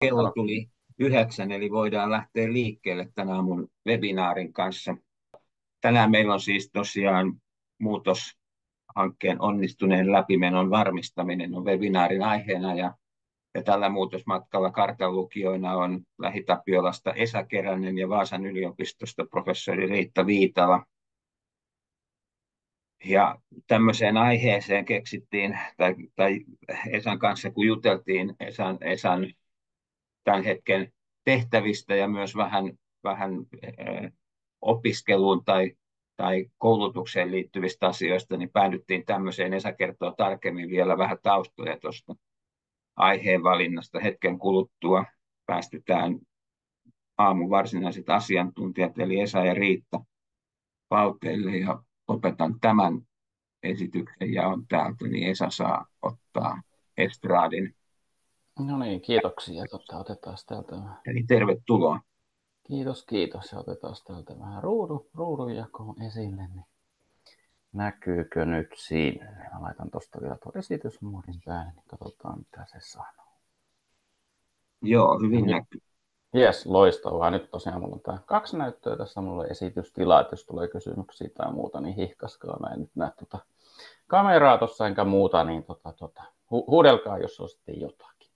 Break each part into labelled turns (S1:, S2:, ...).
S1: kello tuli 9, eli voidaan lähteä liikkeelle tänä aamun webinaarin kanssa. Tänään meillä on siis tosiaan muutoshankkeen onnistuneen läpimenon varmistaminen on webinaarin aiheena, ja tällä muutosmatkalla kartanlukijoina on Lähi-Tapiolasta Esa Keränen ja Vaasan yliopistosta professori Riitta Viitala. Ja tämmöiseen aiheeseen keksittiin, tai Esan kanssa kun juteltiin Esan tämän hetken tehtävistä ja myös vähän opiskeluun tai koulutukseen liittyvistä asioista, niin päädyttiin tämmöiseen. Esa kertoo tarkemmin vielä vähän taustoja tuosta aiheen valinnasta. Hetken kuluttua päästytään aamun varsinaiset asiantuntijat, eli Esa ja Riitta, pauteille, ja lopetan tämän esityksen ja on täältä, niin Esa saa ottaa estraadin.
S2: No niin, kiitoksia. Otetaan täältä vähän.
S1: Eli tervetuloa.
S2: Kiitos. Ja otetaan täältä vähän ruudunjakoon esille. Niin näkyykö nyt siinä? Mä laitan tuosta vielä tuon esitysmuodin päälle, niin katsotaan mitä se sanoo.
S1: Joo, hyvin näkyy.
S2: Jes, loistavaa. Nyt tosiaan mulla on tää 2 näyttöä tässä, mulla on esitystila, että jos tulee kysymyksiä tai muuta, niin hihkaskaa. Mä en nyt näe kameraa tuossa enkä muuta, niin huudelkaa, jos on sitten jotakin.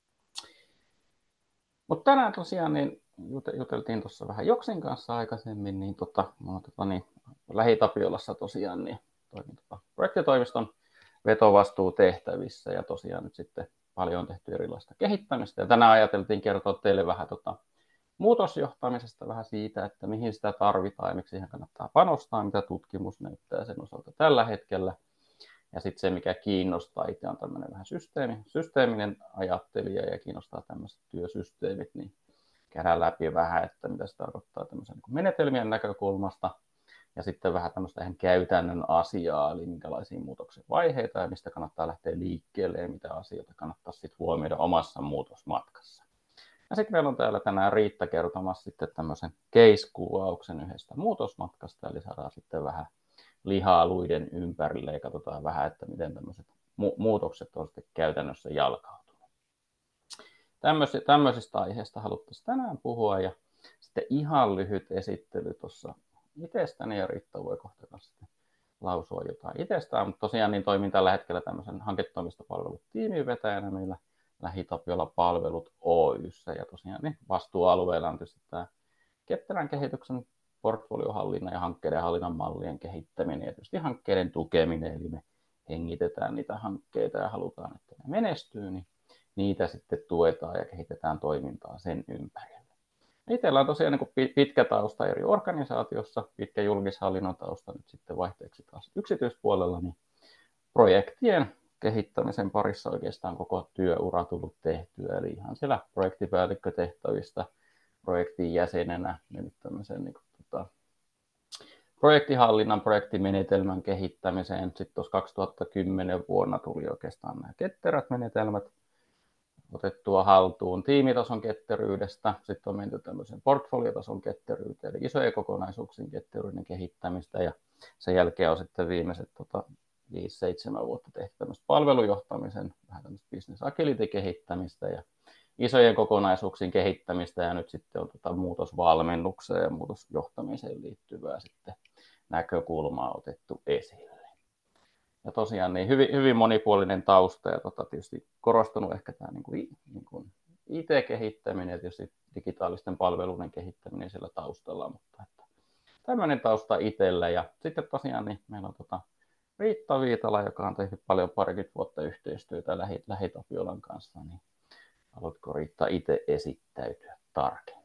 S2: Mutta tänään tosiaan niin juteltiin tuossa vähän Joksin kanssa aikaisemmin, niin, Lähi-Tapiolassa tosiaan niin toimin projektitoimiston vetovastuutehtävissä ja tosiaan nyt sitten paljon on tehty erilaista kehittämistä. Ja tänään ajateltiin kertoa teille vähän muutosjohtamisesta, vähän siitä, että mihin sitä tarvitaan ja miksi siihen kannattaa panostaa, mitä tutkimus näyttää sen osalta tällä hetkellä. Ja sitten se, mikä kiinnostaa itse on tämmöinen vähän systeeminen ajattelija ja kiinnostaa tämmöiset työsysteemit, niin käydään läpi vähän, että mitä se tarkoittaa tämmöisen menetelmien näkökulmasta ja sitten vähän tämmöistä ihan käytännön asiaa, eli minkälaisia muutoksen vaiheita ja mistä kannattaa lähteä liikkeelle ja mitä asioita kannattaa sitten huomioida omassa muutosmatkassa. Ja sitten meillä on täällä tänään Riitta kertomassa sitten tämmöisen case-kuvauksen yhdestä muutosmatkasta, eli saadaan sitten vähän lihaa luiden ympärille ja katsotaan vähän, että miten tämmöiset muutokset on sitten käytännössä jalkautunut. Tämmöisistä aiheista haluttaisiin tänään puhua ja sitten ihan lyhyt esittely tuossa itsestäni ja Riitta voi kohta sitten lausua jotain itsestään, mutta tosiaan niin toimin tällä hetkellä tämmöisen hanketoimistopalvelut tiimivetäjänä meillä Lähi-Tapiola Palvelut Oy:ssä ja tosiaan niin vastuualueella on tietysti tämä ketterän kehityksen portfoliohallinnan ja hankkeiden hallinnan mallien kehittäminen ja tietysti hankkeiden tukeminen, eli me hengitetään niitä hankkeita ja halutaan, että ne menestyy, niin niitä sitten tuetaan ja kehitetään toimintaa sen ympärillä. Itsellä on tosiaan niin pitkä tausta eri organisaatiossa, pitkä julkishallinnon tausta nyt sitten vaihteeksi taas yksityispuolella, niin projektien kehittämisen parissa oikeastaan koko työura tullut tehtyä, eli ihan siellä projektipäällikkötehtävistä projektin jäsenenä mennyt tämmöisen niin projektihallinnan, projektimenetelmän kehittämiseen. Sitten tuossa 2010 vuonna tuli oikeastaan nämä ketterät menetelmät otettua haltuun tiimitason ketteryydestä. Sitten on menty tämmöisen portfoliotason ketteryyteen, eli isojen kokonaisuuksien ketteryyden kehittämistä. Ja sen jälkeen on sitten viimeiset 5-7 vuotta tehty tämmöistä palvelujohtamisen, vähän tämmöistä business agility-kehittämistä ja isojen kokonaisuuksien kehittämistä ja nyt sitten on muutosvalmennukseen ja muutosjohtamiseen liittyvää sitten näkökulmaa otettu esille. Ja tosiaan niin hyvin monipuolinen tausta ja tietysti korostunut ehkä tämä niin kuin IT-kehittäminen ja tietysti digitaalisten palveluiden kehittäminen siellä taustalla, mutta että tämmöinen tausta itsellä ja sitten tosiaan niin meillä on Riitta Viitala, joka on tehnyt paljon parikymmentä vuotta yhteistyötä Lähi-Tapiolan kanssa, niin haluatko Riitta itse esittäytyä tarkemmin?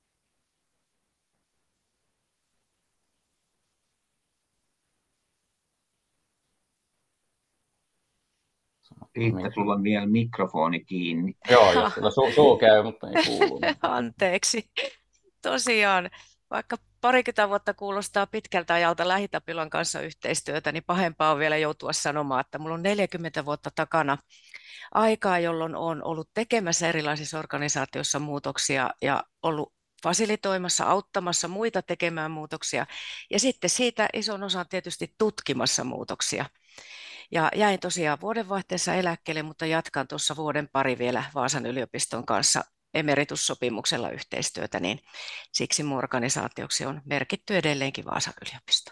S1: Riitta, sulla on vielä mikrofoni kiinni.
S2: Joo, jos sillä suu käy, mutta ei kuulu.
S3: Anteeksi. Tosiaan, vaikka parikymmentä vuotta kuulostaa pitkältä ajalta Lähi-Tapiolan kanssa yhteistyötä, niin pahempaa on vielä joutua sanomaan, että minulla on 40 vuotta takana aikaa, jolloin olen ollut tekemässä erilaisissa organisaatioissa muutoksia ja ollut fasilitoimassa, auttamassa muita tekemään muutoksia ja sitten siitä ison osan tietysti tutkimassa muutoksia. Ja jäin tosiaan vuodenvaihteessa eläkkeelle, mutta jatkan tuossa vuoden pari vielä Vaasan yliopiston kanssa emeritussopimuksella yhteistyötä, niin siksi mun organisaatioksi on merkitty edelleenkin Vaasan yliopisto.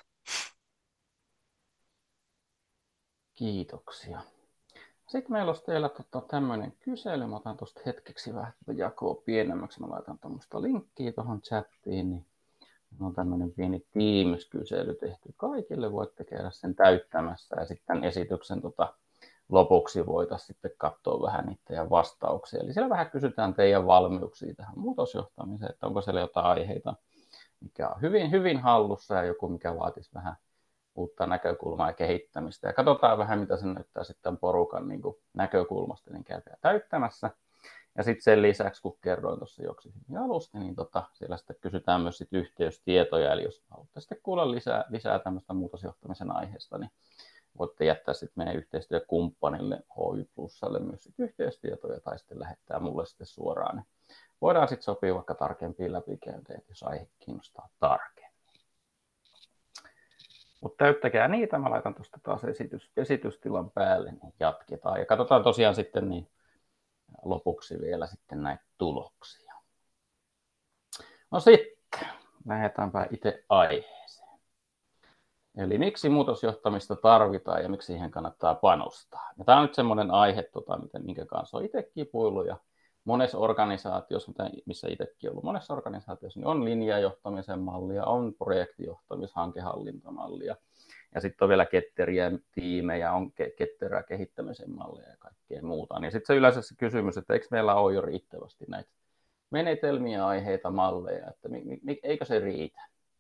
S2: Kiitoksia. Sitten meillä olisi teillä tämmöinen kysely. Mä otan tuosta hetkeksi vähän jakoa pienemmäksi. Mä laitan tuommoista linkkiä tuohon chattiin. Niin on tämmöinen pieni Teams-kysely tehty kaikille. Voitte käydä sen täyttämässä ja sitten esityksen lopuksi voitaisiin sitten katsoa vähän niitä vastauksia. Eli siellä vähän kysytään teidän valmiuksia tähän muutosjohtamiseen, että onko siellä jotain aiheita, mikä on hyvin hallussa ja joku, mikä vaatisi vähän uutta näkökulmaa ja kehittämistä. Ja katsotaan vähän, mitä se näyttää sitten porukan niin kuin näkökulmasta, niin käydään täyttämässä. Ja sitten sen lisäksi, kun kerroin tuossa joksikin alusta, niin siellä sitten kysytään myös sit yhteystietoja. Eli jos haluatte sitten kuulla lisää tämmöistä muutosjohtamisen aiheesta, niin voitte jättää sitten meidän yhteistyökumppanille HY Plusalle myös sit yhteystietoja tai sitten lähettää mulle sitten suoraan. Niin voidaan sitten sopia vaikka tarkempia läpikäyntejä, jos aihe kiinnostaa tarkemmin. Mutta täyttäkää niitä, mä laitan tuosta taas esitystilan päälle, niin jatketaan. Ja katsotaan tosiaan sitten niin lopuksi vielä sitten näitä tuloksia. No sitten, lähdetäänpä itse aiheeseen. Eli miksi muutosjohtamista tarvitaan ja miksi siihen kannattaa panostaa. Ja tämä on nyt semmoinen aihe, minkä kanssa olen itse kipuillut. Ja monessa organisaatiossa, missä itsekin ollut monessa organisaatiossa, niin on linjajohtamisen mallia, on projektijohtamishankehallintamallia. Ja sitten on vielä ketteriä tiimejä, on ketterää kehittämisen mallia ja kaikkea muuta. Ja sitten se yleensä se kysymys, että eikö meillä ole jo riittävästi näitä menetelmiä, aiheita, malleja, että eikö se riitä?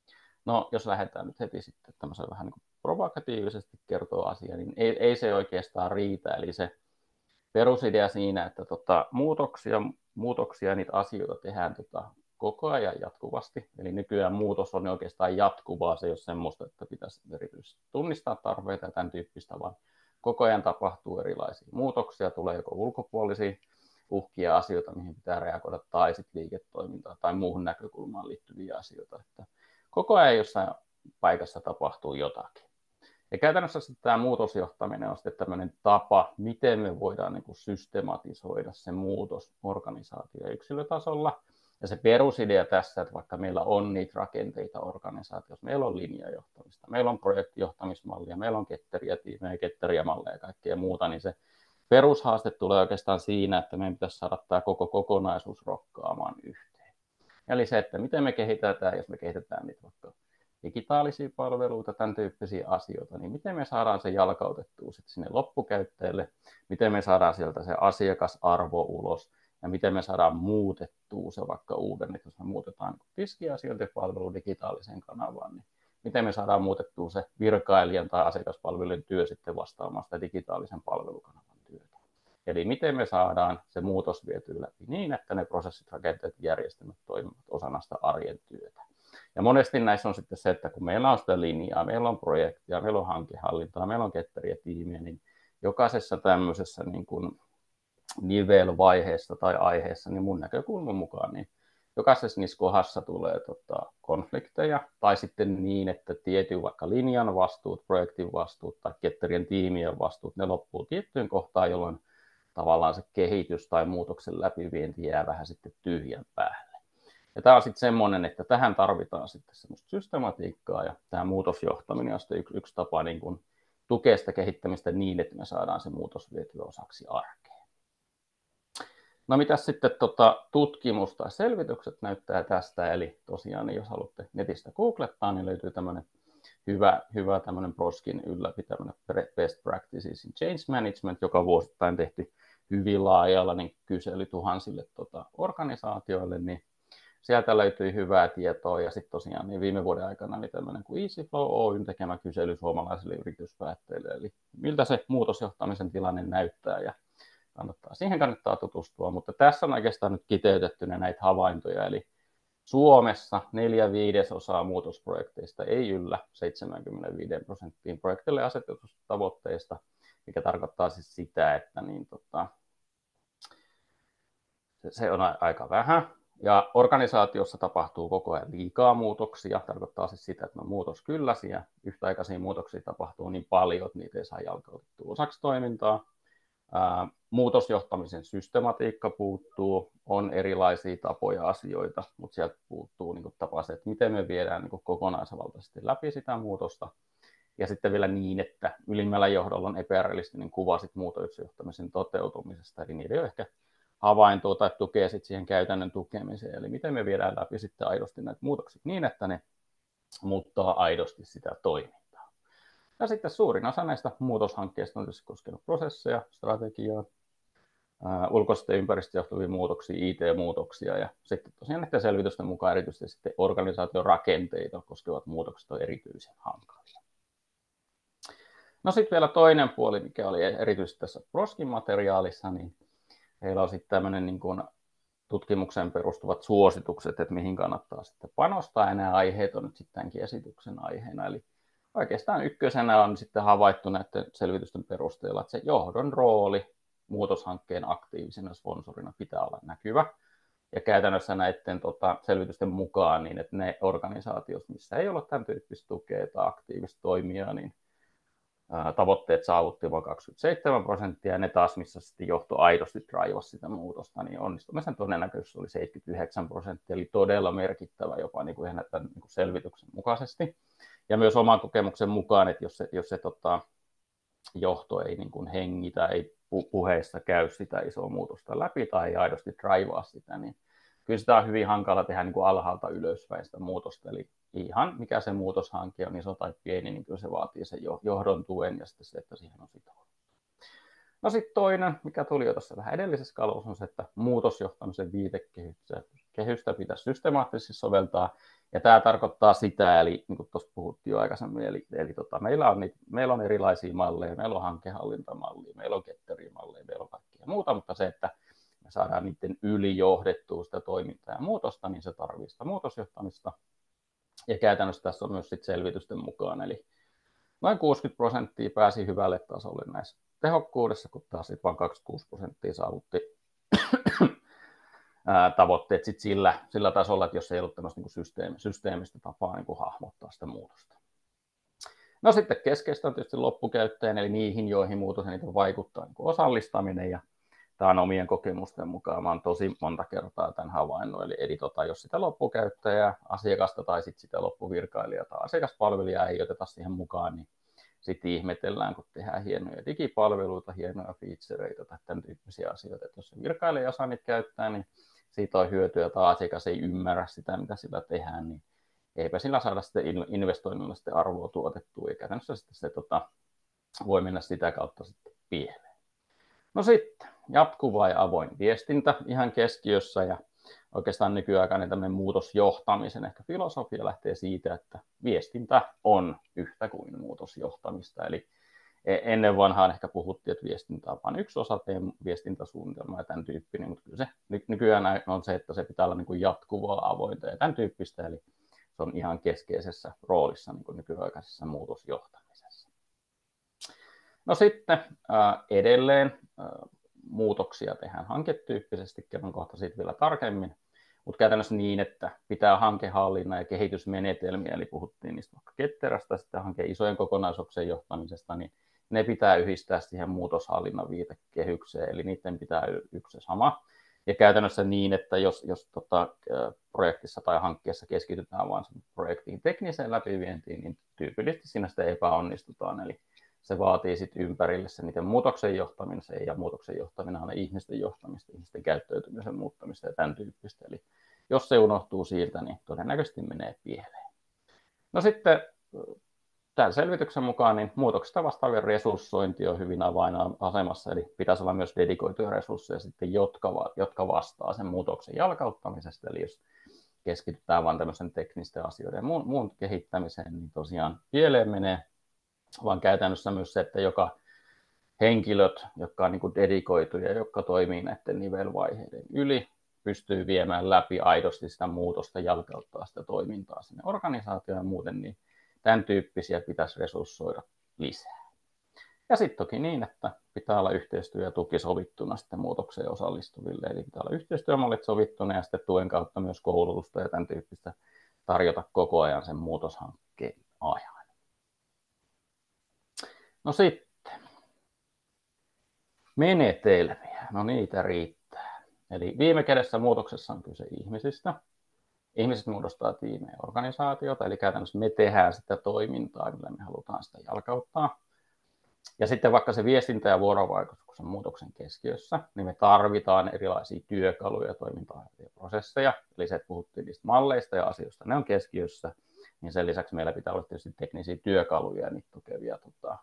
S2: No, jos lähdetään nyt heti sitten tämmöisen vähän niin kuin provokatiivisesti kertoo asiaa, niin ei se oikeastaan riitä. Eli se perusidea siinä, että muutoksia niitä asioita tehdään koko ajan jatkuvasti. Eli nykyään muutos on oikeastaan jatkuvaa, se ei ole semmoista, että pitäisi erityisesti tunnistaa tarpeita ja tämän tyyppistä, vaan koko ajan tapahtuu erilaisia muutoksia, tulee joko ulkopuolisia uhkia asioita, mihin pitää reagoida, tai sitten liiketoimintaa tai muuhun näkökulmaan liittyviä asioita. Että koko ajan jossain paikassa tapahtuu jotakin. Ja käytännössä sitten tämä muutosjohtaminen on sitten tämmöinen tapa, miten me voidaan niin kuin systematisoida se muutos organisaatio- ja yksilötasolla. Ja se perusidea tässä, että vaikka meillä on niitä rakenteita organisaatiossa, meillä on linjajohtamista, meillä on projektijohtamismallia, meillä on ketteriä tiimejä, ketteriä malleja ja kaikkea muuta, niin se perushaaste tulee oikeastaan siinä, että meidän pitäisi saada tämä koko kokonaisuus rokkaamaan yhteen. Eli se, että miten me kehitetään, jos me kehitetään niitä vaikka digitaalisia palveluita, tämän tyyppisiä asioita, niin miten me saadaan se jalkautettua sitten sinne loppukäyttäjälle, miten me saadaan sieltä se asiakasarvo ulos, ja miten me saadaan muutettua se vaikka uuden, että jos me muutetaan tiskiasiointipalvelu digitaaliseen kanavaan, niin miten me saadaan muutettua se virkailijan tai asiakaspalvelun työ sitten vastaamaan sitä digitaalisen palvelukanavan työtä. Eli miten me saadaan se muutos vietyä läpi niin, että ne prosessit, rakenteet, järjestelmät toimivat osana sitä arjen työtä. Ja monesti näissä on sitten se, että kun meillä on sitä linjaa, meillä on projektia, meillä on hankehallintaa, meillä on ketteriä tiimiä, niin jokaisessa tämmöisessä niin kuin nivelvaiheessa tai aiheessa, niin mun näkökulman mukaan, niin jokaisessa niissä kohdassa tulee konflikteja, tai sitten niin, että tietyn vaikka linjan vastuut, projektin vastuut tai ketterien tiimien vastuut, ne loppuu tiettyyn kohtaan, jolloin tavallaan se kehitys tai muutoksen läpivienti jää vähän sitten tyhjän päälle. Ja tämä on sitten semmoinen, että tähän tarvitaan sitten semmoista systematiikkaa, ja tämä muutosjohtaminen on sitten yksi tapa niin kuin tukea sitä kehittämistä niin, että me saadaan se muutos vietyä osaksi arkea. No mitäs sitten tutkimus tai selvitykset näyttää tästä, eli tosiaan jos haluatte netistä googlettaa, niin löytyy tämmöinen hyvä tämmöinen Proskin ylläpitäminen Best Practices in Change Management, joka vuosittain tehty hyvin laajalla niin kysely tuhansille organisaatioille, niin sieltä löytyi hyvää tietoa, ja sitten tosiaan niin viime vuoden aikana oli tämmöinen kuin EasyFlow Oyn tekemä kysely suomalaisille yrityspäättäjille, eli miltä se muutosjohtamisen tilanne näyttää, ja siihen kannattaa tutustua, mutta tässä on oikeastaan nyt kiteytettynä näitä havaintoja, eli Suomessa 4/5 muutosprojekteista ei yllä 75% projektille asetetusta tavoitteista, mikä tarkoittaa siis sitä, että se on aika vähän. Ja organisaatiossa tapahtuu koko ajan liikaa muutoksia, tarkoittaa siis sitä, että on muutoskylläisiä, yhtäaikaisia muutoksia tapahtuu niin paljon, että niitä ei saa jalkautettua osaksi toimintaa. muutosjohtamisen systematiikka puuttuu, on erilaisia tapoja asioita, mutta sieltä puuttuu niin kuin tapa se, että miten me viedään niin kuin kokonaisvaltaisesti läpi sitä muutosta. Ja sitten vielä niin, että ylimmällä johdolla on epärealistinen kuva sit muutosjohtamisen toteutumisesta, eli niiden on ehkä havaintoa tai tukea sit siihen käytännön tukemiseen, eli miten me viedään läpi sitten aidosti näitä muutoksia niin, että ne muuttaa aidosti sitä toimintaa. Ja sitten suurin osa näistä muutoshankkeista on tietysti koskenut prosesseja, strategiaa, ulkoisesti ja ympäristöjohtavia muutoksia, IT-muutoksia ja sitten tosiaan näiden selvitysten mukaan erityisesti sitten organisaation rakenteita koskevat muutokset on erityisen hankalia. No sitten vielä toinen puoli, mikä oli erityisesti tässä Proskin materiaalissa, niin heillä on sitten tämmöinen niin kuin tutkimukseen perustuvat suositukset, että mihin kannattaa sitten panostaa, ja nämä aiheet on nyt sitten tämänkin esityksen aiheena. Eli oikeastaan ykkösenä on sitten havaittu näiden selvitysten perusteella, että se johdon rooli muutoshankkeen aktiivisena sponsorina pitää olla näkyvä. Ja käytännössä näiden selvitysten mukaan, niin että ne organisaatiot, missä ei ole tämän tyyppistä tukea tai aktiivista toimijaa, niin tavoitteet saavutti vain 27%, ja ne taas, missä sitten johto aidosti draivasi sitä muutosta, niin onnistumisen todennäköisyys oli 79%, eli todella merkittävä jopa niin kuin ihan tämän niin kuin selvityksen mukaisesti. Ja myös oman kokemuksen mukaan, että jos se johto ei niin kuin hengitä, ei puheissa käy sitä isoa muutosta läpi tai ei aidosti draivaa sitä, niin kyllä sitä on hyvin hankala tehdä niin kuin alhaalta ylöspäin sitä muutosta. Eli ihan mikä se muutoshanke on, iso tai pieni, niin kyllä se vaatii sen johdon tuen ja sitten se, että siihen on sitouduttu. No sitten toinen, mikä tuli jo tuossa vähän edellisessä kalvossa, on se, että muutosjohtamisen viitekehystä pitäisi systemaattisesti soveltaa. Ja tämä tarkoittaa sitä, eli niin kuin tuossa puhuttiin jo aikaisemmin, eli meillä on erilaisia malleja, meillä on hankehallintamallia, meillä on ketterimalleja, meillä on kaikkea muuta, mutta se, että me saadaan niiden yli johdettua sitä toimintaa ja muutosta, niin se tarvitsee sitä muutosjohtamista. Ja käytännössä tässä on myös sit selvitysten mukaan, eli noin 60% pääsi hyvälle tasolle näissä tehokkuudessa, kun taas sitten vain 26% saavutti tavoitteet sit sillä tasolla, että jos ei ollut tämmöistä niin systeemistä tapaa niin hahmottaa sitä muutosta. No sitten keskeistä on tietysti loppukäyttäjän, eli niihin, joihin muutos eniten vaikuttaa niin osallistaminen, ja tämä on omien kokemusten mukaan, mä oon tosi monta kertaa tämän havainnut, eli jos sitä loppukäyttäjää, asiakasta tai sitten sitä loppuvirkailijaa tai asiakaspalvelijaa ei oteta siihen mukaan, niin sitten ihmetellään, kun tehdään hienoja digipalveluita, hienoja featureita tai tämän tyyppisiä asioita, että jos se virkailija osaa niitä käyttää, niin siitä on hyötyä tai asiakas ei ymmärrä sitä, mitä sillä tehdään, niin eipä sillä saada sitten investoinnilla sitten arvoa tuotettua, ja käytännössä sitten se voi mennä sitä kautta sitten pieleen. No sitten jatkuva ja avoin viestintä ihan keskiössä, ja oikeastaan nykyaikainen tämmöinen muutosjohtamisen ehkä filosofia lähtee siitä, että viestintä on yhtä kuin muutosjohtamista. Eli ennen vanhaan ehkä puhuttiin, että viestintä on vain yksi osa teidän viestintäsuunnitelmaa ja tämän tyyppinen, mutta kyllä se nykyään on se, että se pitää olla niin kuin jatkuvaa, avointa ja tämän tyyppistä, eli se on ihan keskeisessä roolissa niin kuin nykyaikaisessa muutosjohtamisessa. No sitten edelleen muutoksia tehdään hanketyyppisesti, kerron kohta siitä vielä tarkemmin, mutta käytännössä niin, että pitää hankehallinnan ja kehitysmenetelmiä, eli puhuttiin niistä vaikka ketterästä, sitten hankkeen isojen kokonaisuuksien johtamisesta, niin ne pitää yhdistää siihen muutoshallinnan viitekehykseen, eli niiden pitää yksi sama. Ja käytännössä niin, että jos projektissa tai hankkeessa keskitytään vain projektin tekniseen läpivientiin, niin tyypillisesti siinä sitä epäonnistutaan, eli se vaatii sitten ympärille se niiden muutoksen johtaminen, ja muutoksen johtaminen on ihmisten johtamista, ihmisten käyttäytymisen muuttamista ja tämän tyyppistä. Eli jos se unohtuu siitä, niin todennäköisesti menee pieleen. No sitten tämän selvityksen mukaan niin muutoksista vastaavien resurssointi on hyvin avainasemassa, eli pitäisi olla myös dedikoituja resursseja sitten, jotka vastaa sen muutoksen jalkauttamisesta. Eli jos keskitytään vain tämmöisen teknisten asioiden ja muun kehittämiseen, niin tosiaan pieleen menee, vaan käytännössä myös se, että joka henkilöt, jotka on niin kuin dedikoituja, jotka toimii näiden nivelvaiheiden yli, pystyy viemään läpi aidosti sitä muutosta, jalkauttaa sitä toimintaa sinne organisaatioon ja muuten, niin tämän tyyppisiä pitäisi resurssoida lisää. Ja sitten toki niin, että pitää olla yhteistyö ja tuki sovittuna sitten muutokseen osallistuville, eli pitää olla yhteistyömallit sovittuna ja sitten tuen kautta myös koulutusta ja tämän tyyppistä tarjota koko ajan sen muutoshankkeen ajan. No sitten, Menetelmiä, no niitä riittää. Eli viime kädessä muutoksessa on kyse ihmisistä. Ihmiset muodostaa tiimejä ja organisaatiota, eli käytännössä me tehdään sitä toimintaa, millä me halutaan sitä jalkauttaa. Ja sitten vaikka se viestintä ja vuorovaikutus on muutoksen keskiössä, niin me tarvitaan erilaisia työkaluja, toimintaa ja prosesseja. Eli se, että puhuttiin niistä malleista ja asioista, ne on keskiössä. Niin sen lisäksi meillä pitää olla tietysti teknisiä työkaluja ja niitä tukevia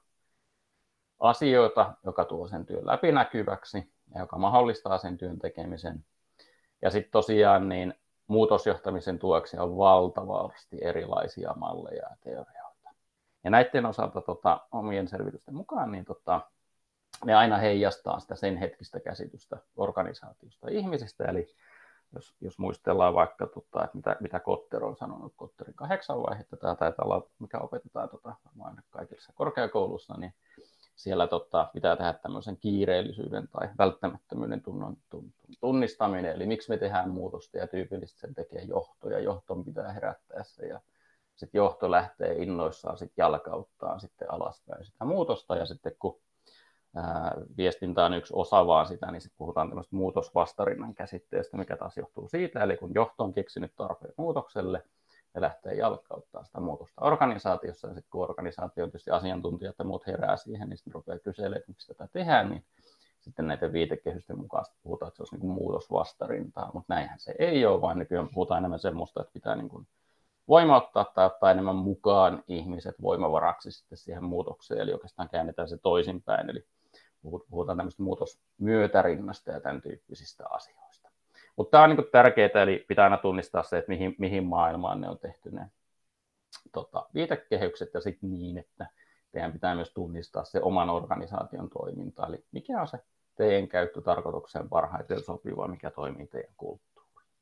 S2: asioita, joka tuo sen työn läpinäkyväksi ja joka mahdollistaa sen työn tekemisen. Ja sitten tosiaan niin muutosjohtamisen tueksi on valtavasti erilaisia malleja ja teorioita. Ja näiden osalta omien selvitysten mukaan niin ne aina heijastaa sitä sen hetkistä käsitystä organisaatiosta ja ihmisistä. Eli jos muistellaan vaikka, että mitä Kotter on sanonut, Kotterin 8 vaihetta, tämä taitaa olla, mikä opetetaan varmaan kaikissa korkeakoulussa, niin siellä pitää tehdä tämmöisen kiireellisyyden tai välttämättömyyden tunnistaminen, eli miksi me tehdään muutosta, ja tyypillisesti sen tekee johto, ja johton pitää herättää se, ja sitten johto lähtee innoissaan sitten jalkauttaa sitten alaspäin sitä muutosta, ja sitten kun viestintä on yksi osa vaan sitä, niin sitten puhutaan tämmöistä muutosvastarinnan käsitteestä, mikä taas johtuu siitä, eli kun johto on keksinyt tarpeen muutokselle, ja lähtee jalkauttaa sitä muutosta organisaatiossa, ja sitten kun organisaatio on tietysti asiantuntijat ja muut herää siihen, niin sitten rupeaa kyselemään, että miksi tätä tehdään, niin sitten näiden viitekehysten mukaan puhutaan, että se olisi niin kuin muutosvastarintaa, mutta näinhän se ei ole, vaan nykyään puhutaan enemmän semmoista, että pitää niin kuin voimauttaa tai ottaa enemmän mukaan ihmiset voimavaraksi sitten siihen muutokseen, eli oikeastaan käännetään se toisinpäin, eli puhutaan tämmöistä muutosmyötärinnasta ja tämän tyyppisistä asioista. Mutta tämä on niin tärkeää, eli pitää aina tunnistaa se, että mihin maailmaan ne on tehty ne viitekehykset, ja sitten niin, että teidän pitää myös tunnistaa se oman organisaation toiminta, eli mikä on se teidän käyttötarkoitukseen parhaiten sopiva, mikä toimii teidän kulttuuriin.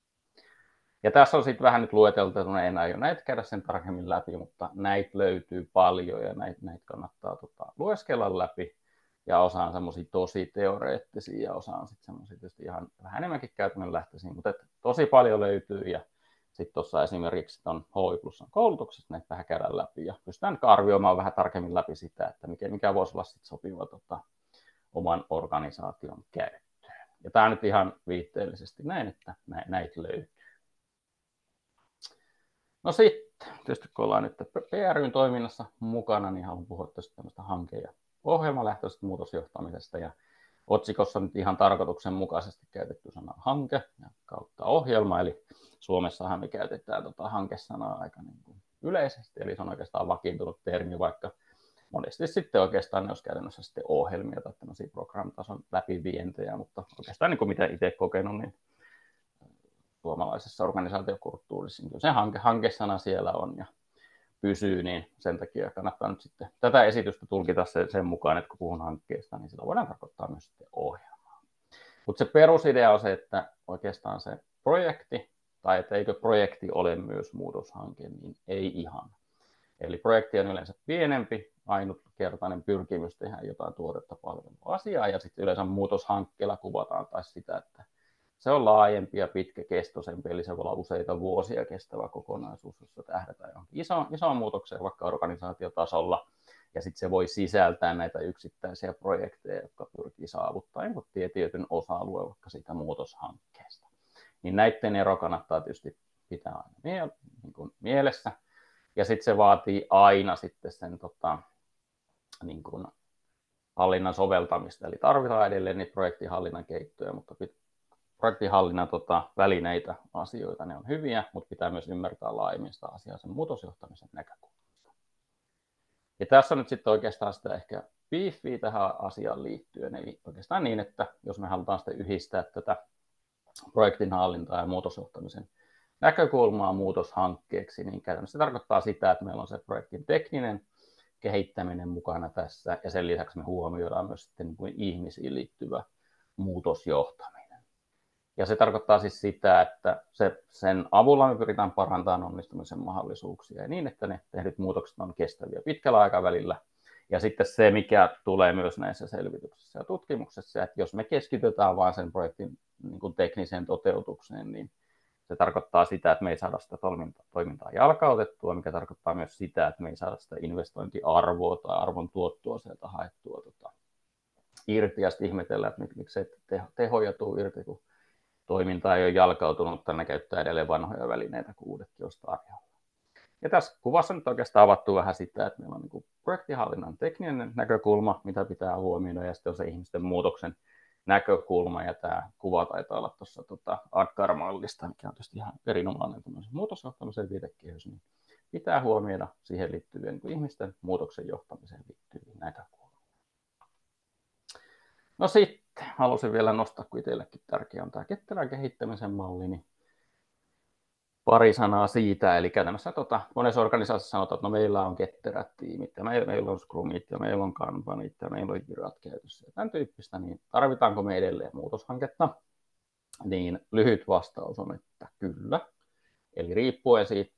S2: Ja tässä on sitten vähän nyt lueteltu, että en aio näitä käydä sen tarkemmin läpi, mutta näitä löytyy paljon, ja näitä kannattaa lueskella läpi. Ja osa on semmoisia tosi teoreettisia ja osa on sitten semmoisia tietysti ihan vähän enemmänkin käytännönlähtöisiä, mutta tosi paljon löytyy. Ja sitten tuossa esimerkiksi on HY Plusan koulutuksessa näitä vähän käydään läpi ja pystytään arvioimaan vähän tarkemmin läpi sitä, että mikä voisi olla sitten sopiva oman organisaation käyttöön. Ja tämä nyt ihan viitteellisesti näin, että näitä löytyy. No sitten, tietysti kun ollaan nyt PRY:n toiminnassa mukana, niin haluan puhua tästä tämmöistä hanke- ja ohjelmalähtöisestä muutosjohtamisesta, ja otsikossa nyt ihan tarkoituksenmukaisesti käytetty sana hanke ja kautta ohjelma, eli Suomessahan me käytetään hankesanaa aika niin kuin yleisesti, eli se on oikeastaan vakiintunut termi, vaikka monesti sitten oikeastaan ne olisi käytännössä sitten ohjelmia tai tämmöisiä program-tason läpivientejä, mutta oikeastaan niin kuin mitä itse kokenut, niin suomalaisessa organisaatiokulttuurissa niin se hankesana siellä on ja pysyy, niin sen takia kannattaa nyt sitten tätä esitystä tulkita sen mukaan, että kun puhun hankkeesta, niin sillä voidaan tarkoittaa myös sitten ohjelmaa. Mutta se perusidea on se, että oikeastaan se projekti, tai että eikö projekti ole myös muutoshanke, niin ei ihan. Eli projekti on yleensä pienempi, ainutkertainen pyrkimys tehdä jotain tuotetta palvelua asiaa, ja sitten yleensä muutoshankkeella kuvataan taas sitä, että se on laajempi ja pitkäkestoisempi, eli se voi olla useita vuosia kestävä kokonaisuus, jossa tähdätään johonkin isoon muutokseen vaikka organisaatiotasolla, ja sitten se voi sisältää näitä yksittäisiä projekteja, jotka pyrkii saavuttamaan jonkun tietyn osa-alueen vaikka siitä muutoshankkeesta. Niin näiden ero kannattaa tietysti pitää aina mielessä, ja sitten se vaatii aina sitten sen niin kuin hallinnan soveltamista, eli tarvitaan edelleen niitä projektihallinnan keittoja, mutta projektihallinnan välineitä, asioita, ne on hyviä, mutta pitää myös ymmärtää laajemmin sitä asiaa sen muutosjohtamisen näkökulmasta. Ja tässä on nyt sitten oikeastaan sitä ehkä beefiä tähän asiaan liittyen, eli oikeastaan niin, että jos me halutaan sitten yhdistää tätä projektin hallintaa ja muutosjohtamisen näkökulmaa muutoshankkeeksi, niin käytännössä se tarkoittaa sitä, että meillä on se projektin tekninen kehittäminen mukana tässä, ja sen lisäksi me huomioidaan myös sitten niin kuin ihmisiin liittyvä muutosjohtaminen. Ja se tarkoittaa siis sitä, että sen avulla me pyritään parantamaan onnistumisen mahdollisuuksia ja niin, että ne tehdyt muutokset on kestäviä pitkällä aikavälillä. Ja sitten se, mikä tulee myös näissä selvityksissä ja tutkimuksissa, että jos me keskitytään vain sen projektin niin kuin tekniseen toteutukseen, niin se tarkoittaa sitä, että me ei saada sitä toimintaa jalkautettua, mikä tarkoittaa myös sitä, että me ei saada sitä investointiarvoa tai arvon tuottoa sieltä haettua irti ja sitten ihmetellään, että miksi tehoja tuu irti, kun toiminta ei ole jalkautunut, tai ne käyttää edelleen vanhoja välineitä, kun uudetkin olisi tarjolla. Ja tässä kuvassa nyt oikeastaan avattu vähän sitä, että meillä on niin kuin projektihallinnan tekninen näkökulma, mitä pitää huomioida, ja sitten on se ihmisten muutoksen näkökulma, ja tämä kuva taitaa olla tuossa ADKAR-mallista, mikä on tietysti ihan erinomainen muutosjohtamisen viitekehys, niin pitää huomioida siihen liittyviä niin kuin ihmisten muutoksen johtamiseen liittyviä näkökulmia. No sitten halusin vielä nostaa, kun itsellekin tärkeä on tämä ketterän kehittämisen malli, niin pari sanaa siitä, eli käytännössä monessa organisaatiossa sanotaan, että no meillä on ketterät tiimit, ja meillä on scrumit, ja meillä on kanbanit, ja meillä on jirat käytössä, ja tämän tyyppistä, niin tarvitaanko me edelleen muutoshanketta? Niin lyhyt vastaus on, että kyllä. Eli riippuen siitä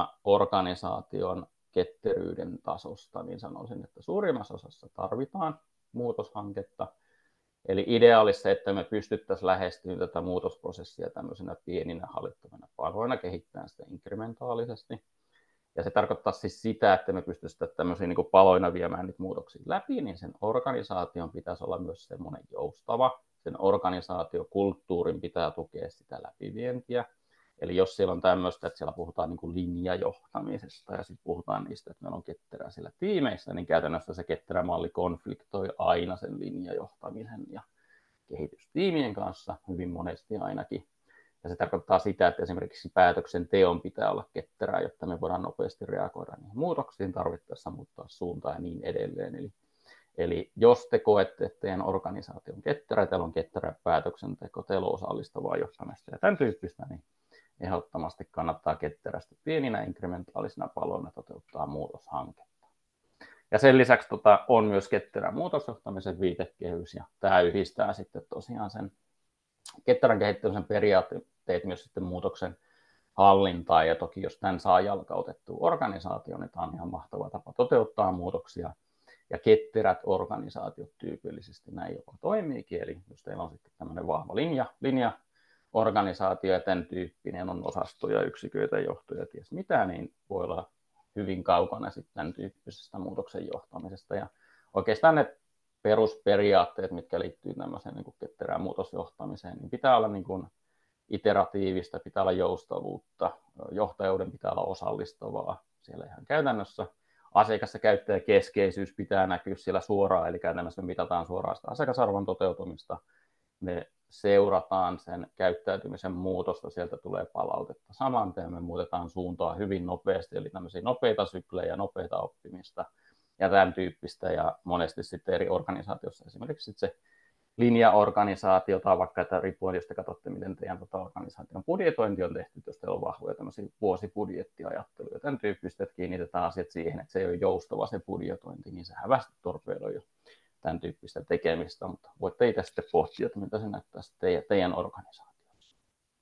S2: organisaation ketteryyden tasosta, niin sanoisin, että suurimmassa osassa tarvitaan muutoshanketta. Eli ideaalissa, että me pystyttäisiin lähestymään tätä muutosprosessia tämmöisenä pieninä hallittavana paloina, kehittämään sitä inkrementaalisesti. Ja se tarkoittaa siis sitä, että me pystyisimme tämmöisiä niin kuin paloina viemään niitä muutoksia läpi, niin sen organisaation pitäisi olla myös semmoinen joustava. Sen organisaatiokulttuurin pitää tukea sitä läpivientiä. Eli jos siellä on tämmöistä, että siellä puhutaan niin kuin linjajohtamisesta ja sitten puhutaan niistä, että meillä on ketterää siellä tiimeissä, niin käytännössä se ketterä malli konfliktoi aina sen linjajohtamisen ja kehitystiimien kanssa hyvin monesti ainakin. Ja se tarkoittaa sitä, että esimerkiksi päätöksenteon pitää olla ketterää, jotta me voidaan nopeasti reagoida niihin muutoksiin, tarvittaessa muuttaa suuntaa ja niin edelleen. Eli jos te koette, että teidän organisaation ketterä, teillä on ketterä päätöksenteko, teillä on osallistavaa johtamista ja tämän tyyppistä, niin ehdottomasti kannattaa ketterästi pieninä inkrementaalisina paloina toteuttaa muutoshanketta. Ja sen lisäksi on myös ketterä muutosjohtamisen viitekehys, ja tämä yhdistää sitten tosiaan sen ketterän kehittämisen periaatteet myös sitten muutoksen hallintaan, ja toki jos tämän saa jalkautettua organisaatioon, niin tämä on ihan mahtava tapa toteuttaa muutoksia, ja ketterät organisaatiot tyypillisesti näin jopa toimiikin, eli jos teillä on sitten tämmöinen vahva linjaorganisaatio ja tämän tyyppinen on osastoja, yksiköitä, johtoja, ties mitä, niin voi olla hyvin kaukana sitten tämän tyyppisestä muutoksen johtamisesta. Ja oikeastaan ne perusperiaatteet, mitkä liittyy tämmöiseen niin kuin ketterään muutosjohtamiseen, niin pitää olla niin kuin iteratiivista, pitää olla joustavuutta, johtajuuden pitää olla osallistavaa siellä ihan käytännössä. Asiakas- ja käyttäjäkeskeisyys pitää näkyä siellä suoraan, eli käytännössä me mitataan suoraan sitä asiakasarvon toteutumista. Me seurataan sen käyttäytymisen muutosta, sieltä tulee palautetta saman tien, me muutetaan suuntaa hyvin nopeasti, eli tämmöisiä nopeita syklejä, nopeita oppimista ja tämän tyyppistä, ja monesti sitten eri organisaatioissa, esimerkiksi se linjaorganisaatio, tai vaikka, että riippuen, jos te katsotte, miten teidän organisaation budjetointi on tehty, jos teillä on vahvoja tämmöisiä vuosibudjettiajatteluja, tämän tyyppistä, että kiinnitetään asiat siihen, että se ei ole joustava se budjetointi, niin se hävästi torpedoi jo tämän tyyppistä tekemistä, mutta voitte itse sitten pohtia, että mitä se näyttää teidän organisaatiossa.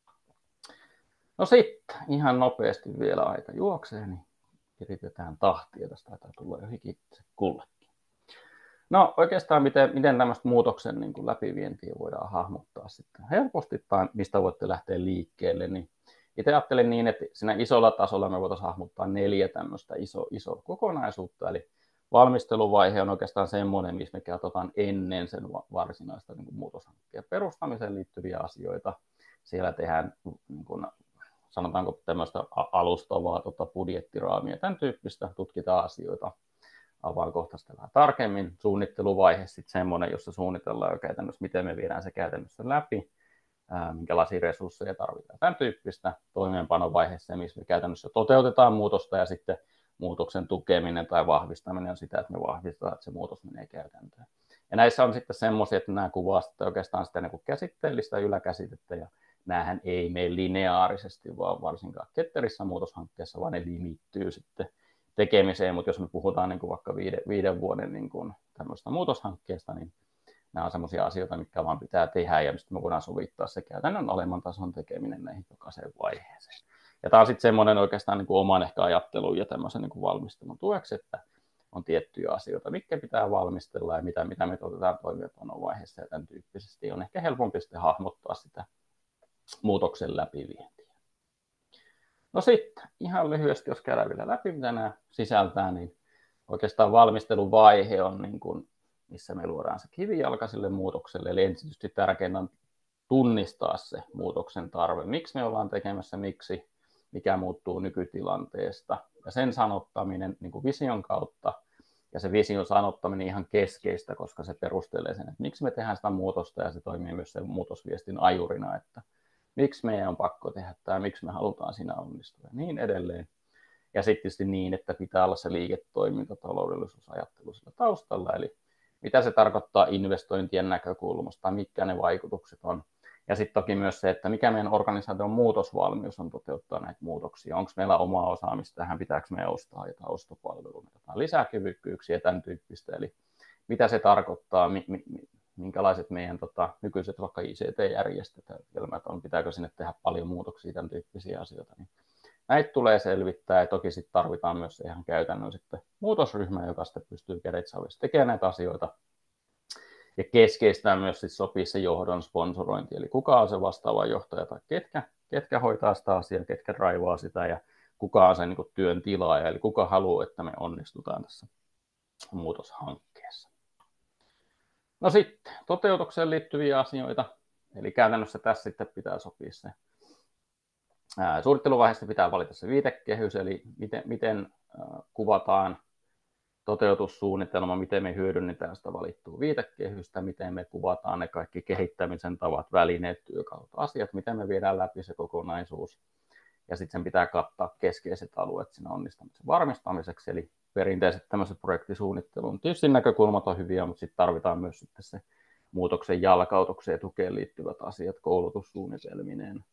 S2: No sitten, ihan nopeasti vielä aika juoksee, niin kiritetään tahtia, tästä tulee hyvinkin itse kullekin. No oikeastaan miten tämmöistä muutoksen niin kuin läpivientiä voidaan hahmottaa sitten helposti, tai mistä voitte lähteä liikkeelle, niin itse ajattelen niin, että siinä isolla tasolla me voitaisiin hahmottaa 4 tämmöistä isoa kokonaisuutta, eli valmisteluvaihe on oikeastaan semmoinen, missä me katsotaan ennen sen varsinaista niin kuin muutoshankkeen perustamiseen liittyviä asioita. Siellä tehdään, niin kuin, sanotaanko tämmöistä alustavaa budjettiraamia, tämän tyyppistä, tutkitaan asioita, avaan kohta sitä vähän tarkemmin. Suunnitteluvaihe sitten semmoinen, jossa suunnitellaan jo käytännössä, miten me viedään se käytännössä läpi, minkälaisia resursseja tarvitaan, tämän tyyppistä. Toimeenpanovaiheessa, missä me käytännössä toteutetaan muutosta, ja sitten muutoksen tukeminen tai vahvistaminen on sitä, että me vahvistetaan, että se muutos menee käytäntöön. Ja näissä on sitten semmoisia, että nämä kuvaa sitten oikeastaan sitä niin kuin käsitteellistä yläkäsitettä, ja näähän ei mene lineaarisesti, vaan varsinkaan ketterissä muutoshankkeessa, vaan ne limittyy sitten tekemiseen, mutta jos me puhutaan niin kuin vaikka 5 vuoden niin kuin tämmöistä muutoshankkeesta, niin nämä on semmoisia asioita, mitkä vaan pitää tehdä, ja sitten me voidaan sovittaa se käytännön alemman tason tekeminen näihin jokaiseen vaiheeseen. Ja tämä on sitten semmoinen oikeastaan niin kuin oman ehkä ajattelun ja tämmöisen niin kuin valmistelun tueksi, että on tiettyjä asioita, mitkä pitää valmistella ja mitä me otetaan toimeenpanovaiheessa ja tämän tyyppisesti. On ehkä helpompi sitten hahmottaa sitä muutoksen läpivientiä. No sitten ihan lyhyesti, jos käydään vielä läpi, mitä nämä sisältää, niin oikeastaan valmisteluvaihe on niin kuin missä me luodaan se kivijalka sille muutokselle. Eli ensisijaisesti tärkeintä on tunnistaa se muutoksen tarve. Miksi me ollaan tekemässä, miksi, mikä muuttuu nykytilanteesta. Ja sen sanottaminen niin kuin vision kautta, ja se vision sanottaminen ihan keskeistä, koska se perustelee sen, että miksi me tehdään sitä muutosta, ja se toimii myös sen muutosviestin ajurina, että miksi meidän on pakko tehdä tämä, miksi me halutaan siinä onnistua, ja niin edelleen. Ja sitten tietysti niin, että pitää olla se liiketoiminta, taloudellisuusajattelu sillä taustalla, eli mitä se tarkoittaa investointien näkökulmasta, mitkä ne vaikutukset on. Ja sitten toki myös se, että mikä meidän organisaation muutosvalmius on toteuttaa näitä muutoksia. Onko meillä omaa osaamista tähän, pitääkö me ostaa jotain ostopalvelua, jotain lisäkyvykkyyksiä ja tämän tyyppistä. Eli mitä se tarkoittaa, minkälaiset meidän nykyiset vaikka ICT-järjestelmät on, pitääkö sinne tehdä paljon muutoksia, tämän tyyppisiä asioita. Niin näitä tulee selvittää ja toki sitten tarvitaan myös se ihan käytännön sitten muutosryhmä, joka sitten pystyy kädet savessa tekemään näitä asioita. Ja keskeistä myös sitten sopii se johdon sponsorointi, eli kuka on se vastaava johtaja tai ketkä hoitaa sitä asiaa, ketkä draivaa sitä ja kuka on se niin kuin työn tilaaja, eli kuka haluaa, että me onnistutaan tässä muutoshankkeessa. No sitten toteutukseen liittyviä asioita, eli käytännössä tässä sitten pitää sopia se. Suunnitteluvaiheessa pitää valita se viitekehys, eli miten kuvataan toteutussuunnitelma, miten me hyödynnetään sitä valittua viitekehystä, miten me kuvataan ne kaikki kehittämisen tavat, välineet, työkalut, asiat, miten me viedään läpi se kokonaisuus. Ja sitten sen pitää kattaa keskeiset alueet siinä onnistumisen varmistamiseksi, eli perinteiset tämmöiset projektisuunnittelun tietysti näkökulmat on hyviä, mutta sitten tarvitaan myös sitten se muutoksen jalkautukseen ja tukeen liittyvät asiat, koulutussuunnitelmineen,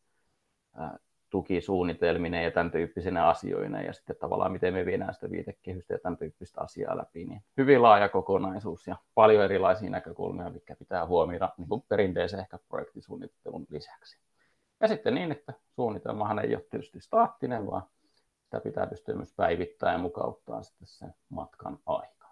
S2: tukisuunnitelminen ja tämän tyyppisinä asioina ja sitten tavallaan miten me viedään sitä viitekehystä ja tämän tyyppistä asiaa läpi, niin hyvin laaja kokonaisuus ja paljon erilaisia näkökulmia, mitkä pitää huomioida niin kuin perinteisen ehkä projektisuunnittelun lisäksi. Ja sitten niin, että suunnitelmahan ei ole tietysti staattinen, vaan sitä pitää pystyä myös päivittämään ja mukauttaa sitten sen matkan aikana.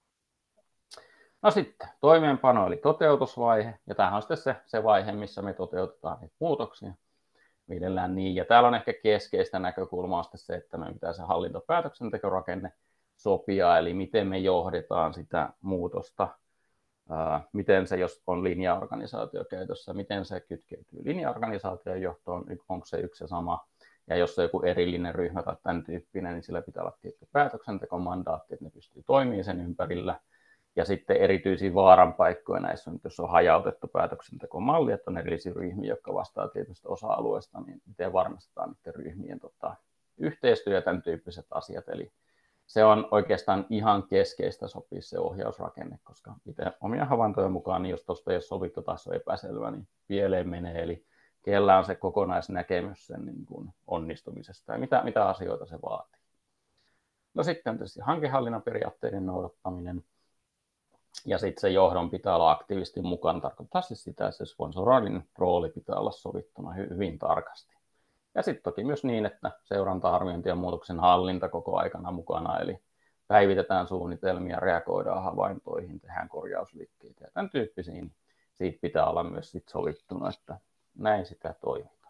S2: No sitten toimeenpano eli toteutusvaihe, ja tämähän on sitten se vaihe, missä me toteutetaan niitä muutoksia. Mielellään niin. Ja täällä on ehkä keskeistä näkökulmaa se, että meidän pitää se hallintopäätöksentekorakenne sopia, eli miten me johdetaan sitä muutosta, miten se, jos on linjaorganisaatio käytössä, miten se kytkeytyy linjaorganisaation johtoon, onko se yksi ja sama, ja jos se on joku erillinen ryhmä tai tämän tyyppinen, niin sillä pitää olla tietty päätöksentekomandaatti, että ne pystyy toimimaan sen ympärillä. Ja sitten erityisiä vaaranpaikkoja näissä on, jos on hajautettu päätöksentekomalli, että on erillisiä ryhmiä, jotka vastaa tietystä osa-alueesta, niin miten varmistetaan niiden ryhmien yhteistyö ja tämän tyyppiset asiat. Eli se on oikeastaan ihan keskeistä sopia se ohjausrakenne, koska itse omien havaintojen mukaan, niin jos tuosta ei ole sovittu tai se on epäselvä, niin pieleen menee. Eli kellä on se kokonaisnäkemys sen niin kuin onnistumisesta ja mitä asioita se vaatii. No sitten tietysti hankehallinnan periaatteiden noudattaminen. Ja sitten se johdon pitää olla aktiivisesti mukana, tarkoittaa siis sitä, että se sponsoroinnin rooli pitää olla sovittuna hyvin tarkasti. Ja sitten toki myös niin, että seuranta, arviointi ja muutoksen hallinta koko aikana mukana, eli päivitetään suunnitelmia, reagoidaan havaintoihin, tehdään korjausliikkeitä ja tämän tyyppisiin. Siitä pitää olla myös sit sovittuna, että näin sitä toimitaan.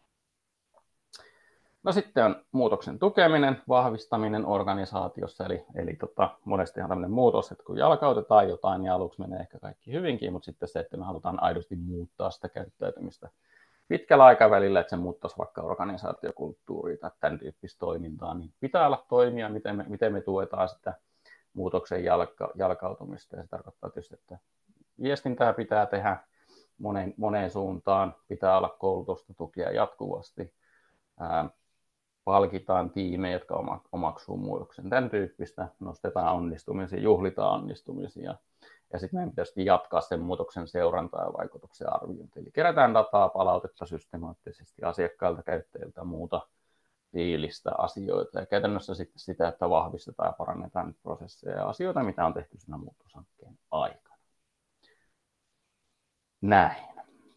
S2: No sitten on muutoksen tukeminen, vahvistaminen organisaatiossa, eli monestihan tämmöinen muutos, että kun jalkautetaan jotain, niin aluksi menee ehkä kaikki hyvinkin, mutta sitten se, että me halutaan aidosti muuttaa sitä käyttäytymistä pitkällä aikavälillä, että se muuttaisi vaikka organisaatiokulttuuria tai tämän tyyppistä toimintaa, niin pitää olla toimia, miten me tuetaan sitä muutoksen jalkautumista, ja se tarkoittaa tietysti, että viestintää pitää tehdä moneen suuntaan, pitää olla koulutusta, tukea jatkuvasti, palkitaan tiimejä, jotka omaksuu muutoksen, tämän tyyppistä, nostetaan onnistumisia, juhlitaan onnistumisia, ja sitten meidän pitäisi jatkaa sen muutoksen seurantaa ja vaikutuksen arviointia. Eli kerätään dataa, palautetta systemaattisesti asiakkailta, käyttäjiltä ja muuta fiilistä asioita, ja käytännössä sitten sitä, että vahvistetaan ja parannetaan prosesseja ja asioita, mitä on tehty siinä muutoshankkeen aikana. Näin.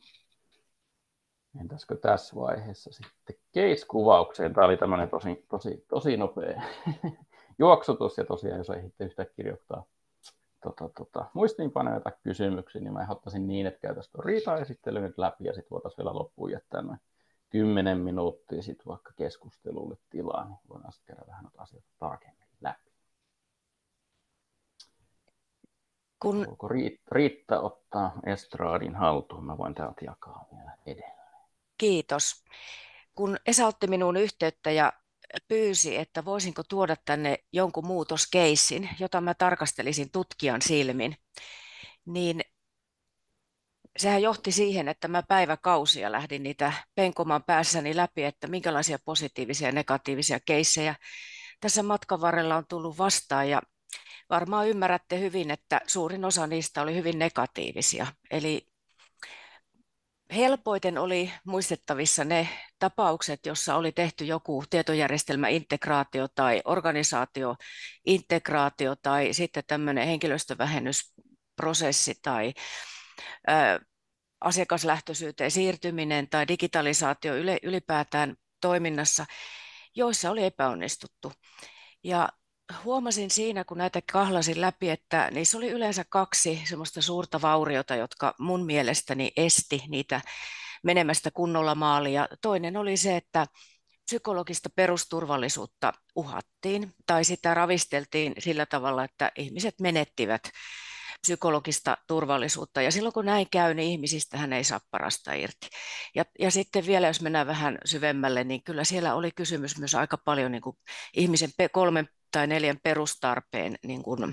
S2: Entäskö tässä vaiheessa sitten case-kuvaukseen? Tämä oli tämmöinen tosi nopea juoksutus, ja tosiaan jos ehditte yhtään kirjoittaa muistiinpanoja tai kysymyksiä, niin mä ottaisin niin, että käytäisiin tuon riita-esittelyn nyt läpi, ja sitten voitaisiin vielä loppuun jättää noin 10 minuuttia sitten vaikka keskustelulle tilaa, niin voidaan sitten käydä vähän noita asioita tarkemmin läpi.
S3: Kun,
S2: Haluaako Riitta ottaa estraadin haltuun? Mä voin täältä jakaa vielä edelleen.
S3: kiitos. Kun Esa otti minuun yhteyttä ja pyysi, että voisinko tuoda tänne jonkun muutoskeissin, jota mä tarkastelisin tutkijan silmin, niin sehän johti siihen, että mä päiväkausia lähdin niitä penkomaan päässäni läpi, että minkälaisia positiivisia ja negatiivisia keissejä tässä matkan varrella on tullut vastaan. Ja varmaan ymmärrätte hyvin, että suurin osa niistä oli hyvin negatiivisia. Eli helpoiten oli muistettavissa ne tapaukset, jossa oli tehty joku tietojärjestelmäintegraatio tai organisaatiointegraatio tai sitten tämmöinen henkilöstövähennysprosessi tai asiakaslähtöisyyteen siirtyminen tai digitalisaatio ylipäätään toiminnassa, joissa oli epäonnistuttu. Ja huomasin siinä, kun näitä kahlasin läpi, että niissä oli yleensä kaksi semmoista suurta vauriota, jotka mun mielestäni esti niitä menemästä kunnolla maaliin. Ja toinen oli se, että psykologista perusturvallisuutta uhattiin tai sitä ravisteltiin sillä tavalla, että ihmiset menettivät psykologista turvallisuutta. Ja silloin kun näin käy, niin ihmisistähän ei saa parasta irti. Ja sitten vielä, jos mennään vähän syvemmälle, niin kyllä siellä oli kysymys myös aika paljon niin kuin ihmisen 3 tai 4 perustarpeen niin kuin,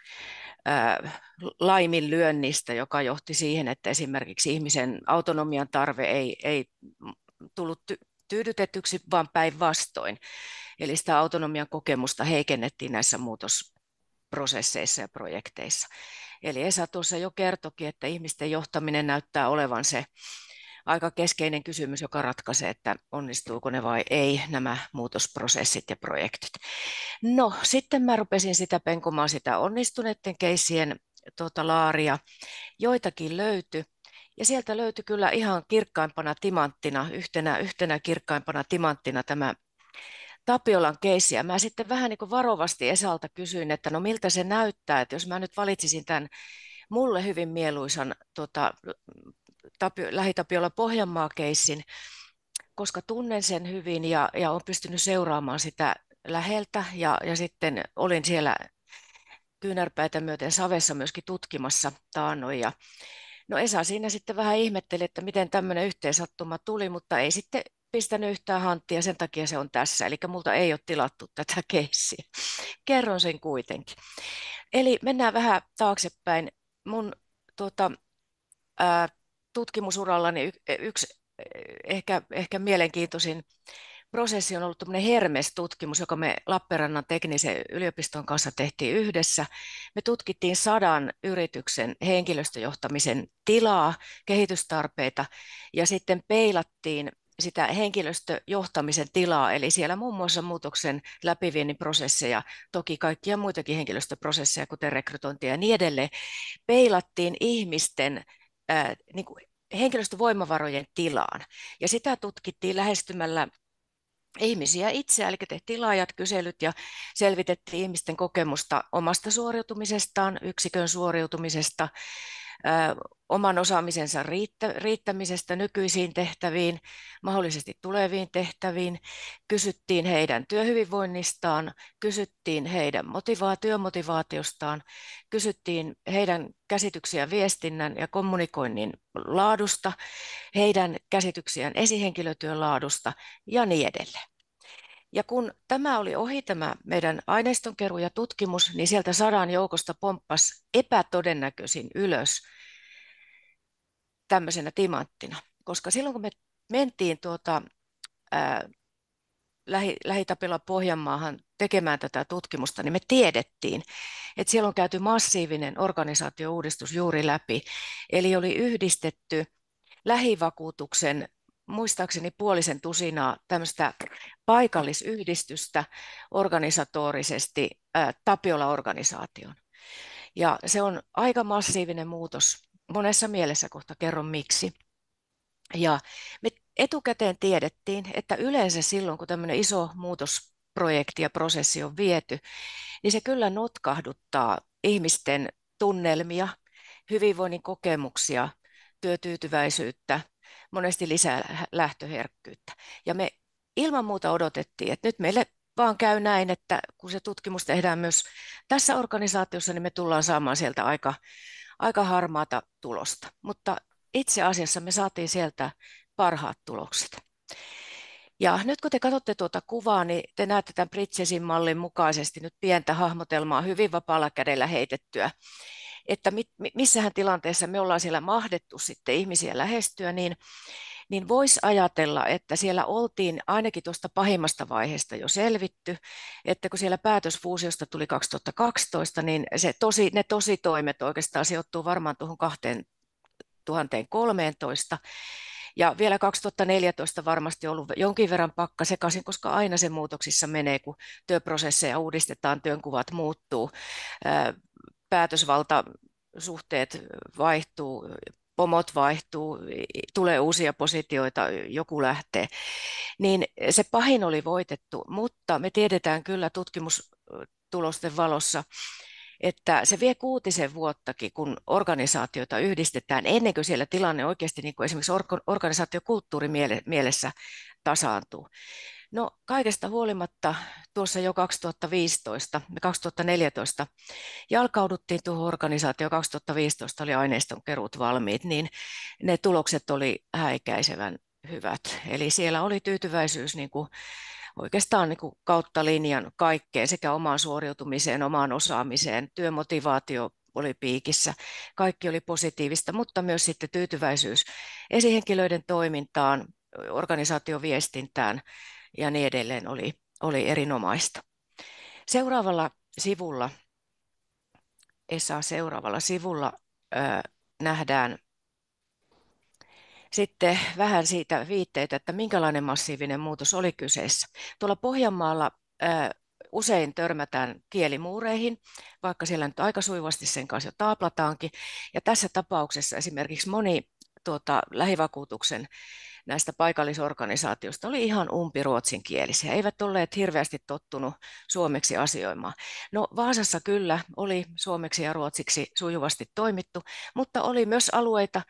S3: laiminlyönnistä, joka johti siihen, että esimerkiksi ihmisen autonomian tarve ei tullut tyydytetyksi, vaan päinvastoin. Eli sitä autonomian kokemusta heikennettiin näissä muutosprosesseissa ja projekteissa. Eli Esa tuossa jo kertoikin, että ihmisten johtaminen näyttää olevan se aika keskeinen kysymys, joka ratkaisee, että onnistuuko ne vai ei, nämä muutosprosessit ja projektit. No, sitten mä rupesin sitä penkomaan sitä onnistuneiden keissien laaria. Joitakin löytyi. Ja sieltä löytyi kyllä ihan kirkkaimpana timanttina, yhtenä kirkkaimpana timanttina tämä Tapiolan keissi. Ja mä sitten vähän niin kuin varovasti Esalta kysyin, että no miltä se näyttää, että jos mä nyt valitsisin tämän mulle hyvin mieluisan Lähi-Tapiola Pohjanmaa-keissin, koska tunnen sen hyvin ja olen pystynyt seuraamaan sitä läheltä ja sitten olin siellä kyynärpäitä myöten savessa myöskin tutkimassa taannoin. Ja no Esa siinä sitten vähän ihmetteli, että miten tämmöinen yhteensattuma tuli, mutta ei sitten pistänyt yhtään hanttia, sen takia se on tässä. Eli multa ei ole tilattu tätä keissiä. Kerron sen kuitenkin. Eli mennään vähän taaksepäin. Mun tutkimusurallani yksi ehkä mielenkiintoisin prosessi on ollut tämmöinen Hermes-tutkimus, joka me Lappeenrannan teknisen yliopiston kanssa tehtiin yhdessä. Me tutkittiin 100 yrityksen henkilöstöjohtamisen tilaa, kehitystarpeita ja sitten peilattiin sitä henkilöstöjohtamisen tilaa, eli siellä muun muassa muutoksen läpiviennin prosesseja, toki kaikkia muitakin henkilöstöprosesseja, kuten rekrytointia ja niin edelleen, peilattiin ihmisten niin kuin henkilöstövoimavarojen tilaan. Ja sitä tutkittiin lähestymällä ihmisiä itse, eli tehtiin laajat kyselyt ja selvitettiin ihmisten kokemusta omasta suoriutumisestaan, yksikön suoriutumisesta, oman osaamisensa riittämisestä nykyisiin tehtäviin, mahdollisesti tuleviin tehtäviin. Kysyttiin heidän työhyvinvoinnistaan, kysyttiin heidän työmotivaatiostaan, kysyttiin heidän käsityksiä viestinnän ja kommunikoinnin laadusta, heidän käsityksiään esihenkilötyön laadusta ja niin edelleen. Ja kun tämä oli ohi, tämä meidän aineistonkeruu ja tutkimus, niin sieltä 100 joukosta pomppasi epätodennäköisin ylös tämmöisenä timanttina. Koska silloin kun me mentiin Lähi-Tapiola Pohjanmaahan tekemään tätä tutkimusta, niin me tiedettiin, että siellä on käyty massiivinen organisaatiouudistus juuri läpi. Eli oli yhdistetty lähivakuutuksen muistaakseni 50 tusinaa tämmöistä paikallisyhdistystä organisatorisesti Tapiola-organisaation. Ja se on aika massiivinen muutos monessa mielessä, kohta kerron miksi. Ja me etukäteen tiedettiin, että yleensä silloin, kun tämmöinen iso muutosprojekti ja prosessi on viety, niin se kyllä notkahduttaa ihmisten tunnelmia, hyvinvoinnin kokemuksia, työtyytyväisyyttä, monesti lisää lähtöherkkyyttä. Ja me ilman muuta odotettiin, että nyt meille vaan käy näin, että kun se tutkimus tehdään myös tässä organisaatiossa, niin me tullaan saamaan sieltä aika harmaata tulosta. Mutta itse asiassa me saatiin sieltä parhaat tulokset. Ja nyt kun te katsotte tuota kuvaa, niin te näette tämän Bridgesin mallin mukaisesti nyt pientä hahmotelmaa hyvin vapaalla kädellä heitettyä, että missähän tilanteessa me ollaan siellä mahdettu sitten ihmisiä lähestyä, niin voisi ajatella, että siellä oltiin ainakin tuosta pahimmasta vaiheesta jo selvitty, että kun siellä päätös fuusiosta tuli 2012, niin ne tositoimet oikeastaan sijoittuu varmaan tuohon 2013, ja vielä 2014 varmasti ollut jonkin verran pakka sekaisin, koska aina se muutoksissa menee, kun työprosesseja uudistetaan, työnkuvat muuttuu, päätösvaltasuhteet vaihtuu, pomot vaihtuu, tulee uusia positioita, joku lähtee. Niin se pahin oli voitettu, mutta me tiedetään kyllä tutkimustulosten valossa, että se vie 6 vuottakin, kun organisaatioita yhdistetään, ennen kuin siellä tilanne oikeasti niin kuin esimerkiksi organisaatiokulttuuri mielessä tasaantuu. No kaikesta huolimatta tuossa jo 2015 ja 2014 jalkauduttiin tuohon organisaatioon, 2015 oli aineiston keruut valmiit, niin ne tulokset oli häikäisevän hyvät. Eli siellä oli tyytyväisyys niin kuin oikeastaan niin kuin kautta linjan kaikkeen, sekä omaan suoriutumiseen, omaan osaamiseen, työmotivaatio oli piikissä, kaikki oli positiivista, mutta myös sitten tyytyväisyys esihenkilöiden toimintaan, organisaatioviestintään ja niin edelleen oli erinomaista. Seuraavalla sivulla nähdään sitten vähän siitä viitteitä, että minkälainen massiivinen muutos oli kyseessä. Tuolla Pohjanmaalla usein törmätään kielimuureihin, vaikka siellä nyt aika sujuvasti sen kanssa jo taaplataankin. Ja tässä tapauksessa esimerkiksi moni lähivakuutuksen näistä paikallisorganisaatioista oli ihan umpiruotsinkielisiä, eivät olleet hirveästi tottunut suomeksi asioimaan. No Vaasassa kyllä oli suomeksi ja ruotsiksi sujuvasti toimittu, mutta oli myös alueita,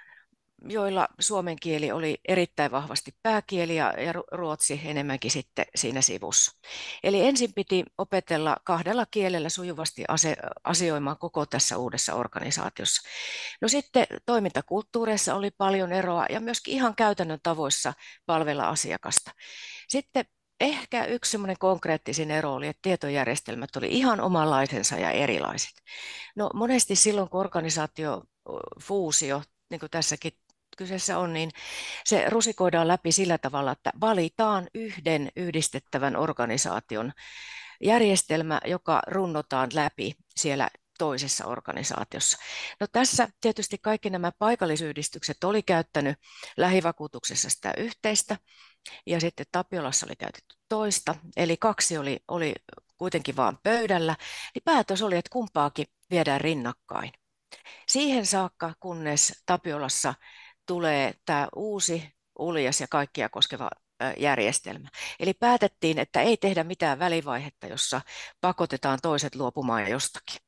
S3: joilla suomen kieli oli erittäin vahvasti pääkieli ja ruotsi enemmänkin sitten siinä sivussa. Eli ensin piti opetella 2 kielellä sujuvasti asioimaan koko tässä uudessa organisaatiossa. No sitten toimintakulttuureissa oli paljon eroa ja myöskin ihan käytännön tavoissa palvella asiakasta. Sitten ehkä yksi semmoinen konkreettisin ero oli, että tietojärjestelmät oli ihan omanlaisensa ja erilaiset. No monesti silloin, kun organisaatiofuusio, niin kuin tässäkin kyseessä on, niin se rusikoidaan läpi sillä tavalla, että valitaan yhden yhdistettävän organisaation järjestelmä, joka runnotaan läpi siellä toisessa organisaatiossa. No tässä tietysti kaikki nämä paikallisyhdistykset oli käyttänyt lähivakuutuksessa sitä yhteistä, ja sitten Tapiolassa oli käytetty toista, eli 2 oli kuitenkin vaan pöydällä, niin päätös oli, että kumpaakin viedään rinnakkain. Siihen saakka, kunnes Tapiolassa tulee tämä uusi, uljas ja kaikkia koskeva järjestelmä. Eli päätettiin, että ei tehdä mitään välivaihetta, jossa pakotetaan toiset luopumaan jostakin.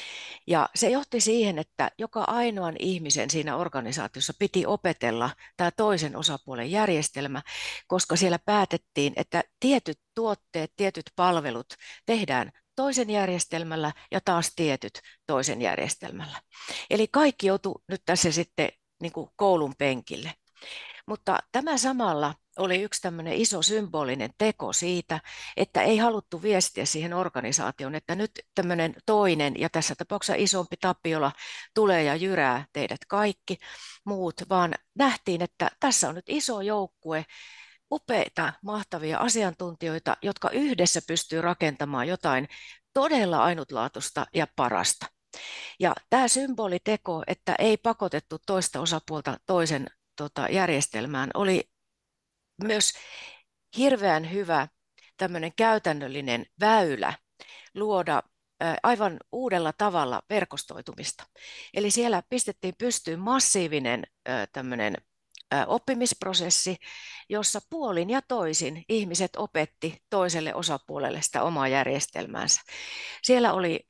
S3: Ja se johti siihen, että joka ainoan ihmisen siinä organisaatiossa piti opetella tämä toisen osapuolen järjestelmä, koska siellä päätettiin, että tietyt tuotteet, tietyt palvelut tehdään toisen järjestelmällä ja taas tietyt toisen järjestelmällä. Eli kaikki joutui nyt tässä sitten niin kuin koulun penkille. Mutta tämä samalla oli yksi tämmöinen iso symbolinen teko siitä, että ei haluttu viestiä siihen organisaatioon, että nyt tämmöinen toinen ja tässä tapauksessa isompi Tapiola tulee ja jyrää teidät kaikki muut, vaan nähtiin, että tässä on nyt iso joukkue upeita, mahtavia asiantuntijoita, jotka yhdessä pystyy rakentamaan jotain todella ainutlaatuista ja parasta. Ja tämä symboliteko, että ei pakotettu toista osapuolta toisen järjestelmään, oli myös hirveän hyvä tämmöinen käytännöllinen väylä luoda aivan uudella tavalla verkostoitumista. Eli siellä pistettiin pystyyn massiivinen tämmöinen oppimisprosessi, jossa puolin ja toisin ihmiset opetti toiselle osapuolelle sitä omaa järjestelmäänsä. Siellä oli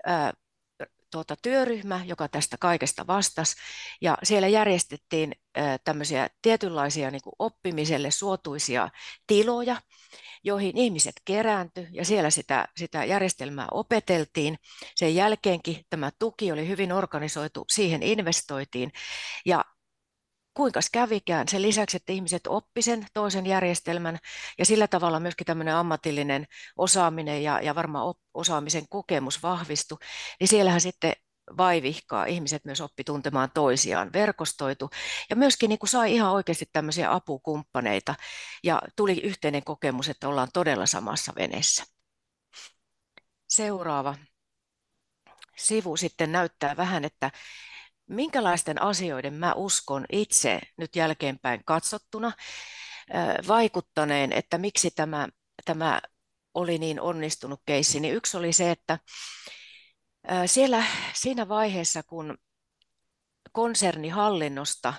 S3: työryhmä, joka tästä kaikesta vastasi, ja siellä järjestettiin tämmöisiä tietynlaisia niin kuin oppimiselle suotuisia tiloja, joihin ihmiset kerääntyi ja siellä sitä järjestelmää opeteltiin. Sen jälkeenkin tämä tuki oli hyvin organisoitu, siihen investoitiin ja kuinka kävikään. Sen lisäksi, että ihmiset oppi sen toisen järjestelmän ja sillä tavalla myöskin tämmöinen ammatillinen osaaminen ja varmaan osaamisen kokemus vahvistui, niin siellähän sitten vaivihkaa ihmiset myös oppi tuntemaan toisiaan, verkostoitu ja myöskin niin kuin sai ihan oikeasti tämmöisiä apukumppaneita ja tuli yhteinen kokemus, että ollaan todella samassa veneessä. Seuraava sivu sitten näyttää vähän, että minkälaisten asioiden mä uskon itse nyt jälkeenpäin katsottuna vaikuttaneen, että miksi tämä oli niin onnistunut keissi, niin yksi oli se, että siinä vaiheessa, kun konsernihallinnosta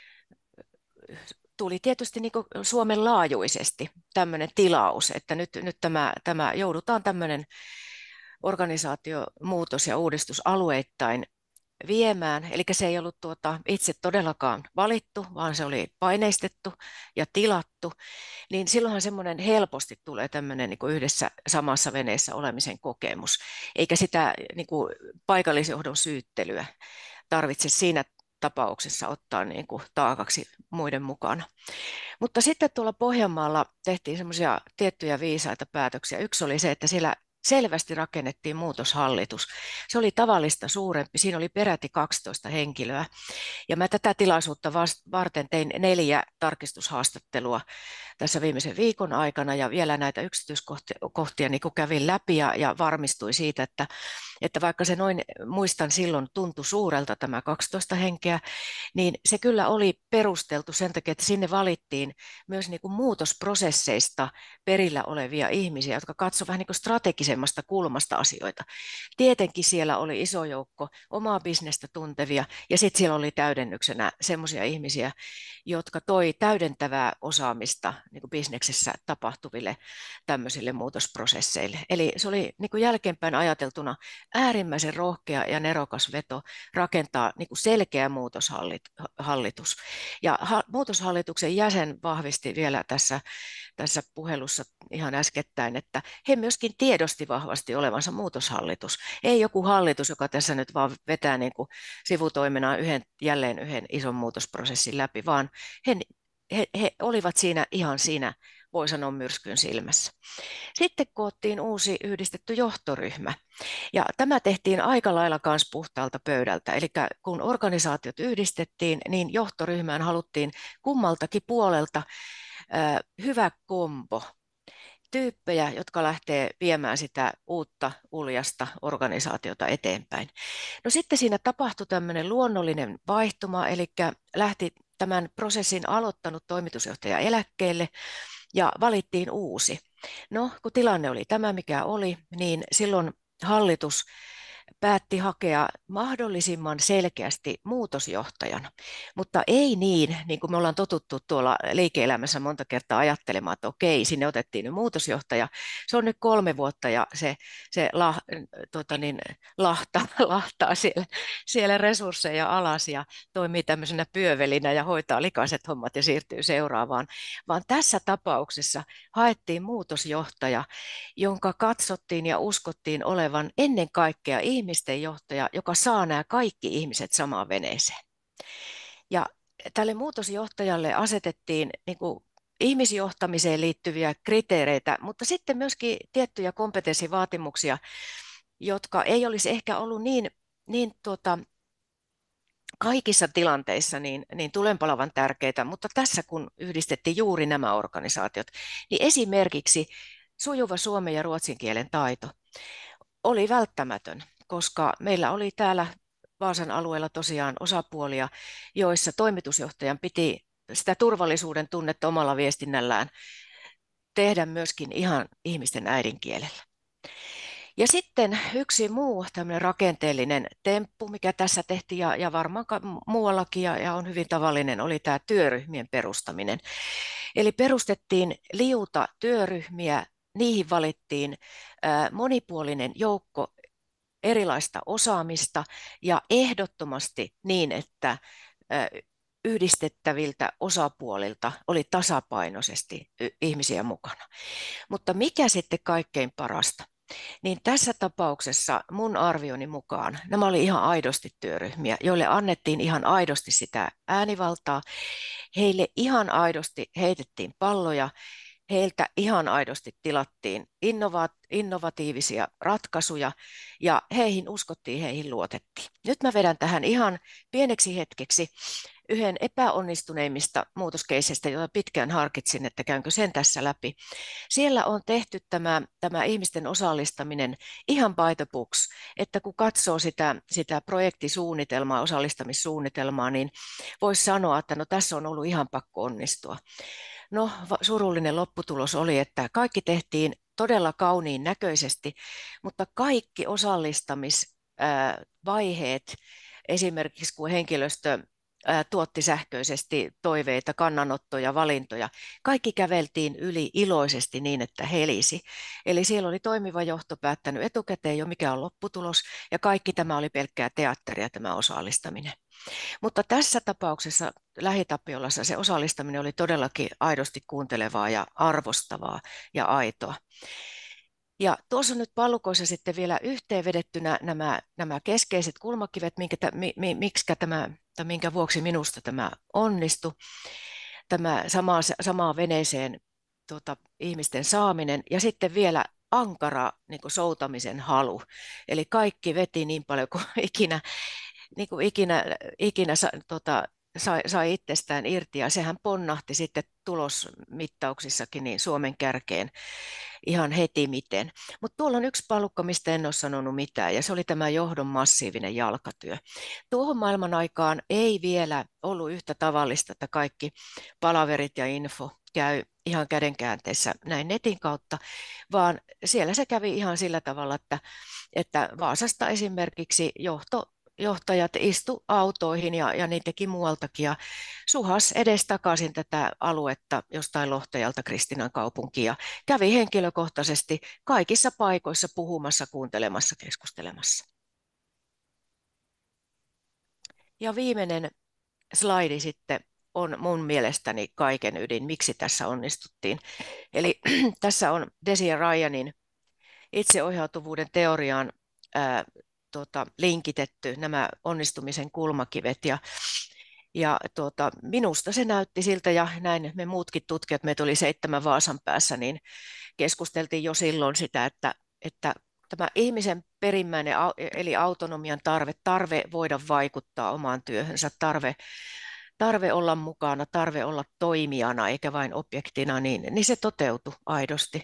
S3: tuli tietysti niin kuin Suomen laajuisesti tämmöinen tilaus, että nyt tämä joudutaan tämmöinen organisaatiomuutos ja uudistus alueittain viemään, eli se ei ollut itse todellakaan valittu, vaan se oli paineistettu ja tilattu, niin silloinhan semmoinen helposti tulee tämmöinen niin kuin yhdessä samassa veneessä olemisen kokemus, eikä sitä niin kuin paikallisjohdon syyttelyä tarvitse siinä tapauksessa ottaa niin kuin taakaksi muiden mukana. Mutta sitten tuolla Pohjanmaalla tehtiin semmoisia tiettyjä viisaita päätöksiä. Yksi oli se, että siellä selvästi rakennettiin muutoshallitus. Se oli tavallista suurempi, siinä oli peräti 12 henkilöä. Ja mä tätä tilaisuutta varten tein 4 tarkistushaastattelua tässä viimeisen viikon aikana ja vielä näitä yksityiskohtia niin kun kävin läpi ja varmistuin siitä, että vaikka se noin muistan silloin tuntui suurelta tämä 12 henkeä, niin se kyllä oli perusteltu sen takia, että sinne valittiin myös niin kuin muutosprosesseista perillä olevia ihmisiä, jotka katsovat vähän niin kuin strategisemmasta kulmasta asioita. Tietenkin siellä oli iso joukko omaa bisnestä tuntevia ja sitten siellä oli täydennyksenä semmoisia ihmisiä, jotka toi täydentävää osaamista niin kuin bisneksessä tapahtuville tämmöisille muutosprosesseille. Eli se oli niin kuin jälkeenpäin ajateltuna äärimmäisen rohkea ja nerokas veto rakentaa niin kuin selkeä muutoshallitus. Ja muutoshallituksen jäsen vahvisti vielä tässä puhelussa ihan äskettäin, että he myöskin tiedosti vahvasti olevansa muutoshallitus. Ei joku hallitus, joka tässä nyt vaan vetää niin kuin sivutoimenaan jälleen yhden ison muutosprosessin läpi, vaan he olivat ihan siinä, voi sanoa, myrskyn silmässä. Sitten koottiin uusi yhdistetty johtoryhmä. Ja tämä tehtiin aika lailla myös puhtaalta pöydältä. Eli kun organisaatiot yhdistettiin, niin johtoryhmään haluttiin kummaltakin puolelta hyvä kombo. Tyyppejä, jotka lähtee viemään sitä uutta uljasta organisaatiota eteenpäin. No sitten siinä tapahtui tämmöinen luonnollinen vaihtuma, eli lähti tämän prosessin aloittanut toimitusjohtaja eläkkeelle ja valittiin uusi. No, kun tilanne oli tämä, mikä oli, niin silloin hallitus päätti hakea mahdollisimman selkeästi muutosjohtajan, mutta ei niin kuin me ollaan totuttu tuolla liike-elämässä monta kertaa ajattelemaan, että okei, sinne otettiin nyt muutosjohtaja, se on nyt 3 vuotta ja se lahtaa siellä resursseja alas ja toimii tämmöisenä pyövelinä ja hoitaa likaiset hommat ja siirtyy seuraavaan, vaan tässä tapauksessa haettiin muutosjohtaja, jonka katsottiin ja uskottiin olevan ennen kaikkea ihmisten johtaja, joka saa nämä kaikki ihmiset samaan veneeseen. Ja tälle muutosjohtajalle asetettiin niin kuin ihmisjohtamiseen liittyviä kriteereitä, mutta sitten myöskin tiettyjä kompetenssivaatimuksia, jotka ei olisi ehkä ollut niin kaikissa tilanteissa niin tulenpalavan tärkeitä, mutta tässä kun yhdistettiin juuri nämä organisaatiot, niin esimerkiksi sujuva suomen ja ruotsin kielen taito oli välttämätön, koska meillä oli täällä Vaasan alueella tosiaan osapuolia, joissa toimitusjohtajan piti sitä turvallisuuden tunnetta omalla viestinnällään tehdä myöskin ihan ihmisten äidinkielellä. Ja sitten yksi muu tämmöinen rakenteellinen temppu, mikä tässä tehtiin ja varmaan muuallakin ja on hyvin tavallinen, oli tämä työryhmien perustaminen. Eli perustettiin liuta työryhmiä, niihin valittiin monipuolinen joukko erilaista osaamista ja ehdottomasti niin, että yhdistettäviltä osapuolilta oli tasapainoisesti ihmisiä mukana. Mutta mikä sitten kaikkein parasta? Niin tässä tapauksessa mun arvioni mukaan nämä oli ihan aidosti työryhmiä, joille annettiin ihan aidosti sitä äänivaltaa. Heille ihan aidosti heitettiin palloja, heiltä ihan aidosti tilattiin innovatiivisia ratkaisuja ja heihin uskottiin, heihin luotettiin. Nyt mä vedän tähän ihan pieneksi hetkeksi yhden epäonnistuneimmista muutoskeiseistä, jota pitkään harkitsin, että käynkö sen tässä läpi. Siellä on tehty tämä ihmisten osallistaminen ihan by the books, että kun katsoo sitä projektisuunnitelmaa, osallistamissuunnitelmaa, niin voisi sanoa, että no tässä on ollut ihan pakko onnistua. No, surullinen lopputulos oli, että kaikki tehtiin todella kauniin näköisesti, mutta kaikki osallistamisvaiheet, esimerkiksi kun henkilöstö tuotti sähköisesti toiveita, kannanottoja, valintoja. Kaikki käveltiin yli iloisesti niin, että helisi. Eli siellä oli toimiva johto päättänyt etukäteen jo, mikä on lopputulos, ja kaikki tämä oli pelkkää teatteria, tämä osallistaminen. Mutta tässä tapauksessa Lähitapiolassa se osallistaminen oli todellakin aidosti kuuntelevaa ja arvostavaa ja aitoa. Ja tuossa on nyt pallukoissa sitten vielä yhteenvedettynä nämä keskeiset kulmakivet, minkä vuoksi minusta tämä onnistui. Tämä samaan veneeseen ihmisten saaminen ja sitten vielä ankara niin kuin soutamisen halu. Eli kaikki veti niin paljon kuin ikinä sai itsestään irti, ja sehän ponnahti sitten tulosmittauksissakin niin Suomen kärkeen ihan heti miten. Mutta tuolla on yksi pallukka, mistä en ole sanonut mitään, ja se oli tämä johdon massiivinen jalkatyö. Tuohon maailman aikaan ei vielä ollut yhtä tavallista, että kaikki palaverit ja info käy ihan kädenkäänteessä näin netin kautta, vaan siellä se kävi ihan sillä tavalla, että Vaasasta esimerkiksi johtajat istu autoihin ja niin teki muualtakin ja suhas edestakaisin tätä aluetta jostain Lohtajalta Kristiinan kaupunkiin ja kävi henkilökohtaisesti kaikissa paikoissa puhumassa, kuuntelemassa, keskustelemassa. Ja viimeinen slaidi sitten on mun mielestäni kaiken ydin, miksi tässä onnistuttiin. Eli tässä on Desi ja Ryanin itseohjautuvuuden teoriaan linkitetty nämä onnistumisen kulmakivet ja minusta se näytti siltä, ja näin me muutkin tutkijat, meitä oli 7 Vaasan päässä, niin keskusteltiin jo silloin sitä, että tämä ihmisen perimmäinen eli autonomian tarve voida vaikuttaa omaan työhönsä, tarve olla mukana, tarve olla toimijana eikä vain objektina, niin se toteutui aidosti.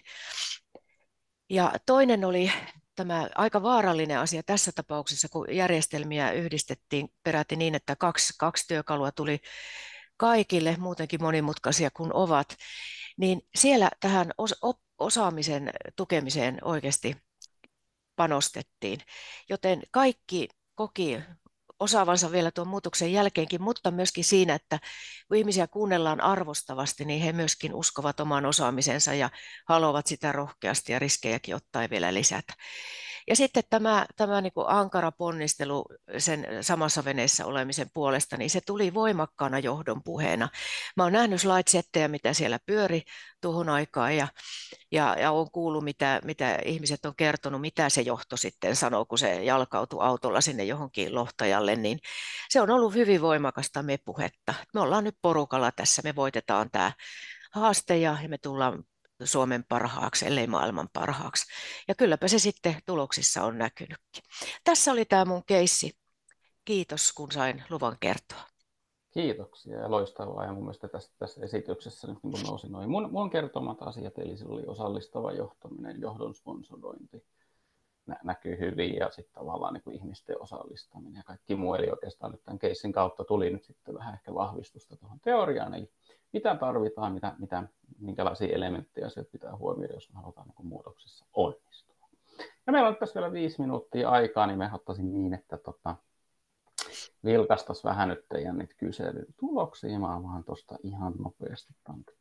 S3: Ja toinen oli tämä aika vaarallinen asia tässä tapauksessa, kun järjestelmiä yhdistettiin peräti niin, että kaksi työkalua tuli kaikille, muutenkin monimutkaisia kuin ovat, niin siellä tähän osaamisen tukemiseen oikeasti panostettiin, joten kaikki koki osaavansa vielä tuon muutoksen jälkeenkin, mutta myöskin siinä, että kun ihmisiä kuunnellaan arvostavasti, niin he myöskin uskovat omaan osaamisensa ja haluavat sitä rohkeasti ja riskejäkin ottaa vielä lisätä. Ja sitten tämä niin kuin ankara ponnistelu sen samassa veneessä olemisen puolesta, niin se tuli voimakkaana johdon puheena. Mä oon nähnyt slide-settejä, mitä siellä pyöri tuohon aikaan ja olen kuullut, mitä ihmiset on kertonut, mitä se johto sitten sanoo, kun se jalkautui autolla sinne johonkin Lohtajalle, niin se on ollut hyvin voimakasta me-puhetta. Me ollaan nyt porukalla tässä, me voitetaan tämä haaste ja me tullaan Suomen parhaaksi, ellei maailman parhaaksi. Ja kylläpä se sitten tuloksissa on näkynytkin. Tässä oli tämä mun keissi. Kiitos, kun sain luvan kertoa.
S2: Kiitoksia ja loistavaa. Ja mun mielestä tässä esityksessä nyt niin nousi noin mun kertomat asiat, eli sillä oli osallistava johtaminen, johdon sponsorointi näkyy hyvin ja sitten tavallaan niin kuin ihmisten osallistaminen ja kaikki muu. Eli oikeastaan nyt tämän keissin kautta tuli nyt sitten vähän ehkä vahvistusta tuohon teoriaan, eli mitä tarvitaan, minkälaisia elementtejä sieltä pitää huomioida, jos me halutaan niin kuin muutoksessa onnistua. Ja meillä on nyt tässä vielä 5 minuuttia aikaa, niin me ottaisin niin, että vilkaistaisiin vähän nyt teidän niitä kyselytuloksia. Mä avaan tuosta ihan nopeasti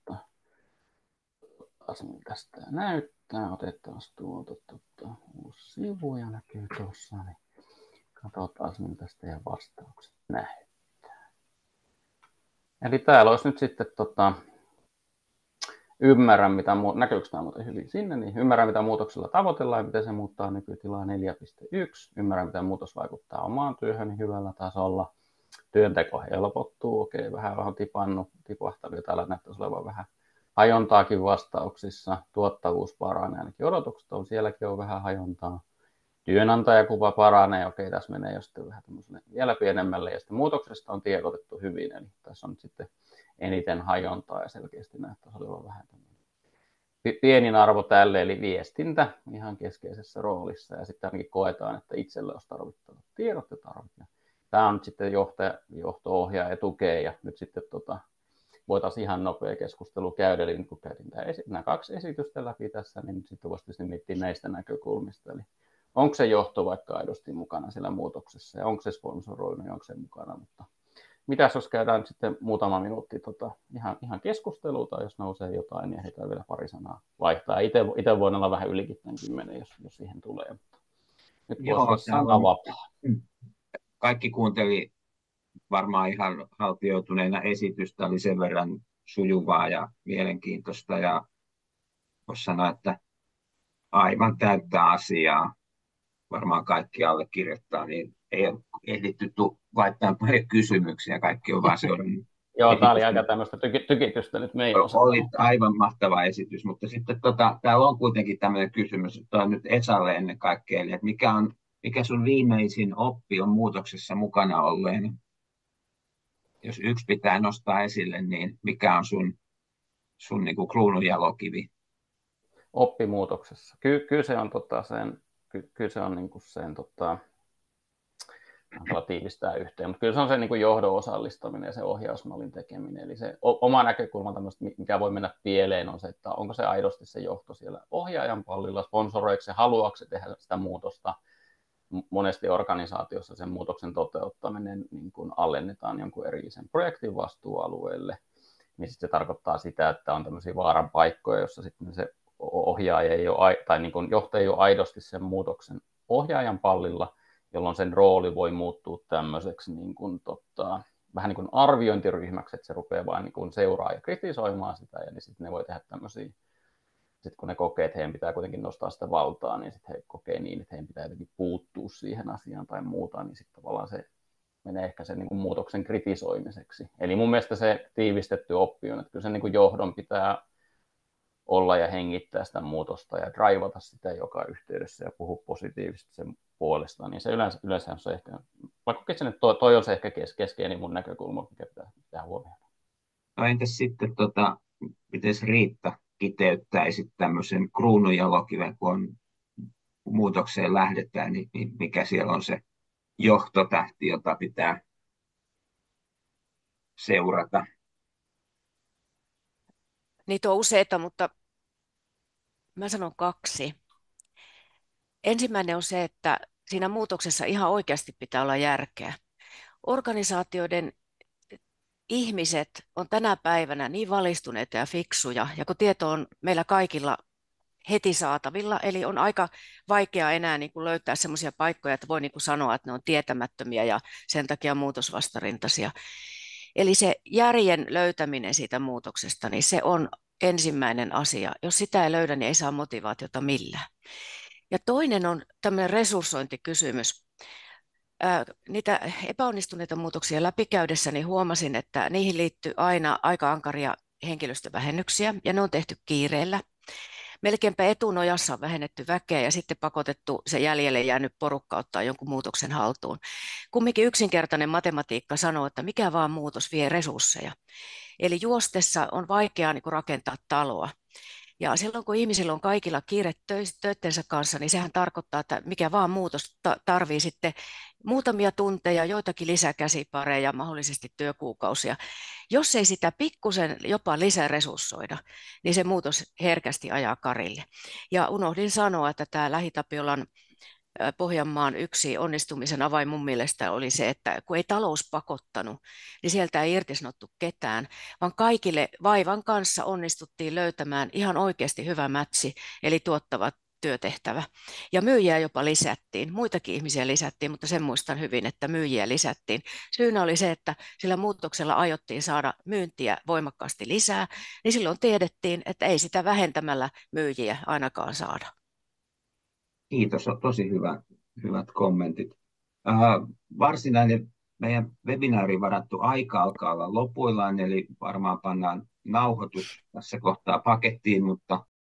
S2: miltä tämä näyttää. Otetaan tuolta uusi sivu ja näkyy tuossa. Niin katsotaan miltä teidän vastaukset näyttää. Eli täällä olisi nyt sitten ymmärrän, näkyykö tämä muuten hyvin sinne, niin ymmärrän, mitä muutoksella tavoitellaan ja miten se muuttaa nykytilaa 4.1. Ymmärrän, miten muutos vaikuttaa omaan työhön hyvällä tasolla. Työnteko helpottuu, okei, vähän on tipahtanut, täällä näyttäisi olevan vähän hajontaakin vastauksissa. Tuottavuus paranee, ainakin odotukset on, sielläkin on vähän hajontaa. Työnantajakuva paranee, okei, tässä menee jo sitten vähän vielä pienemmälle, ja sitten muutoksesta on tiedotettu hyvin, eli tässä on nyt sitten eniten hajontaa, ja selkeästi näyttäisi olevan vähän pienin arvo tälle, eli viestintä ihan keskeisessä roolissa, ja sitten ainakin koetaan, että itselle olisi tarvittavat tiedot ja tarvittaa. Tämä on nyt sitten johto-ohjaa ja tukee, ja nyt sitten voitaisiin ihan nopea keskustelu käydä, eli kun käytin nämä 2 esitystä läpi tässä, niin nyt sitten voisi miettiä näistä näkökulmista, eli onko se johto vaikka aidosti mukana siellä muutoksessa, ja onko se sponsoroinut, ja onko se mukana, mutta mitäs jos käydään sitten muutama minuutti ihan keskustelua, tai jos nousee jotain, niin ehditään vielä pari sanaa vaihtaa. Itse voin olla vähän ylikin tämän 10, jos siihen tulee. Mutta nyt voisi olla sana vapaa.
S1: Kaikki kuunteli varmaan ihan haltioituneena esitystä, oli sen verran sujuvaa ja mielenkiintoista, ja voisi sanoa, että aivan täyttä asiaa varmaan kaikki allekirjoittaa, niin ei ole ehditty laittaa paljon kysymyksiä, kaikki on vaan seurannut.
S2: Joo, tämä oli aika tämmöistä tykitystä nyt meidän osalta.
S1: Oli aivan mahtava esitys, mutta sitten täällä on kuitenkin tämmöinen kysymys, että on nyt Esalle ennen kaikkea, eli että mikä sun viimeisin oppi on muutoksessa mukana olleen? Jos yksi pitää nostaa esille, niin mikä on sun niin kuin kruununjalokivi?
S2: Oppimuutoksessa. Kyllä se on kyllä se on niin kuin sen tiivistää yhteen, mutta kyllä se on se niin kuin johdon osallistaminen ja se ohjausmallin tekeminen. Eli se oma näkökulma, mikä voi mennä pieleen, on se, että onko se aidosti se johto siellä ohjaajan pallilla, sponsoroiko se, haluaako se tehdä sitä muutosta. Monesti organisaatiossa sen muutoksen toteuttaminen niin kuin alennetaan jonkun erillisen projektin vastuualueelle, niin sitten se tarkoittaa sitä, että on tämmöisiä vaaran paikkoja, jossa sitten se ohjaaja ei ole, tai niin kuin johtaja ei ole aidosti sen muutoksen ohjaajan pallilla, jolloin sen rooli voi muuttua tämmöiseksi niin kuin, vähän niin kuin arviointiryhmäksi, että se rupeaa vain niin kuin seuraa ja kritisoimaan sitä, ja niin sitten ne voi tehdä tämmöisiä, sitten kun ne kokee, että heidän pitää kuitenkin nostaa sitä valtaa, niin sitten he kokee niin, että heidän pitää jotenkin puuttua siihen asiaan tai muuta, niin sitten tavallaan se menee ehkä sen niin kuin muutoksen kritisoimiseksi. Eli mun mielestä se tiivistetty oppi on, että kyllä sen niin kuin johdon pitää olla ja hengittää sitä muutosta ja draivata sitä joka yhteydessä ja puhua positiivisesti sen puolesta, niin se yleensä on se ehkä, vaikka kokesin, että toi on se ehkä keskeinen mun näkökulma, mikä pitää huomioida.
S1: No entäs sitten, miten Riitta kiteyttäisi tämmöisen kruununjalokiven, kun muutokseen lähdetään, niin mikä siellä on se johtotähti, jota pitää seurata?
S3: Niitä on useita, mutta mä sanon 2. Ensimmäinen on se, että siinä muutoksessa ihan oikeasti pitää olla järkeä. Organisaatioiden ihmiset on tänä päivänä niin valistuneita ja fiksuja, ja kun tieto on meillä kaikilla heti saatavilla, eli on aika vaikea enää niin kuin löytää sellaisia paikkoja, että voi niin kuin sanoa, että ne on tietämättömiä ja sen takia muutosvastarintaisia. Eli se järjen löytäminen siitä muutoksesta, niin se on ensimmäinen asia. Jos sitä ei löydä, niin ei saa motivaatiota millään. Ja toinen on tämmöinen resurssointikysymys. Niitä epäonnistuneita muutoksia läpikäydessäni huomasin, että niihin liittyy aina aika ankaria henkilöstövähennyksiä, ja ne on tehty kiireellä. Melkeinpä etunojassa on vähennetty väkeä ja sitten pakotettu se jäljelle jäänyt porukka ottaa jonkun muutoksen haltuun. Kumminkin yksinkertainen matematiikka sanoo, että mikä vaan muutos vie resursseja. Eli juostessa on vaikeaa niin kuin rakentaa taloa. Ja silloin kun ihmisillä on kaikilla kiire töittensä kanssa, niin sehän tarkoittaa, että mikä vaan muutos tarvii sitten muutamia tunteja, joitakin lisäkäsipareja, mahdollisesti työkuukausia. Jos ei sitä pikkusen jopa lisäresurssoida, niin se muutos herkästi ajaa karille. Ja unohdin sanoa, että tämä Lähi-Tapiolan Pohjanmaan yksi onnistumisen avain mun mielestä oli se, että kun ei talous pakottanut, niin sieltä ei irtisanottu ketään, vaan kaikille vaivan kanssa onnistuttiin löytämään ihan oikeasti hyvä mätsi, eli tuottavat työtehtävä. Ja myyjiä jopa lisättiin, muitakin ihmisiä lisättiin, mutta sen muistan hyvin, että myyjiä lisättiin. Syynä oli se, että sillä muutoksella aiottiin saada myyntiä voimakkaasti lisää, niin silloin tiedettiin, että ei sitä vähentämällä myyjiä ainakaan saada.
S1: Kiitos, on tosi hyvät kommentit. Varsinainen meidän webinaariin varattu aika alkaa olla lopuillaan, eli varmaan pannaan nauhoitus tässä kohtaa pakettiin, mutta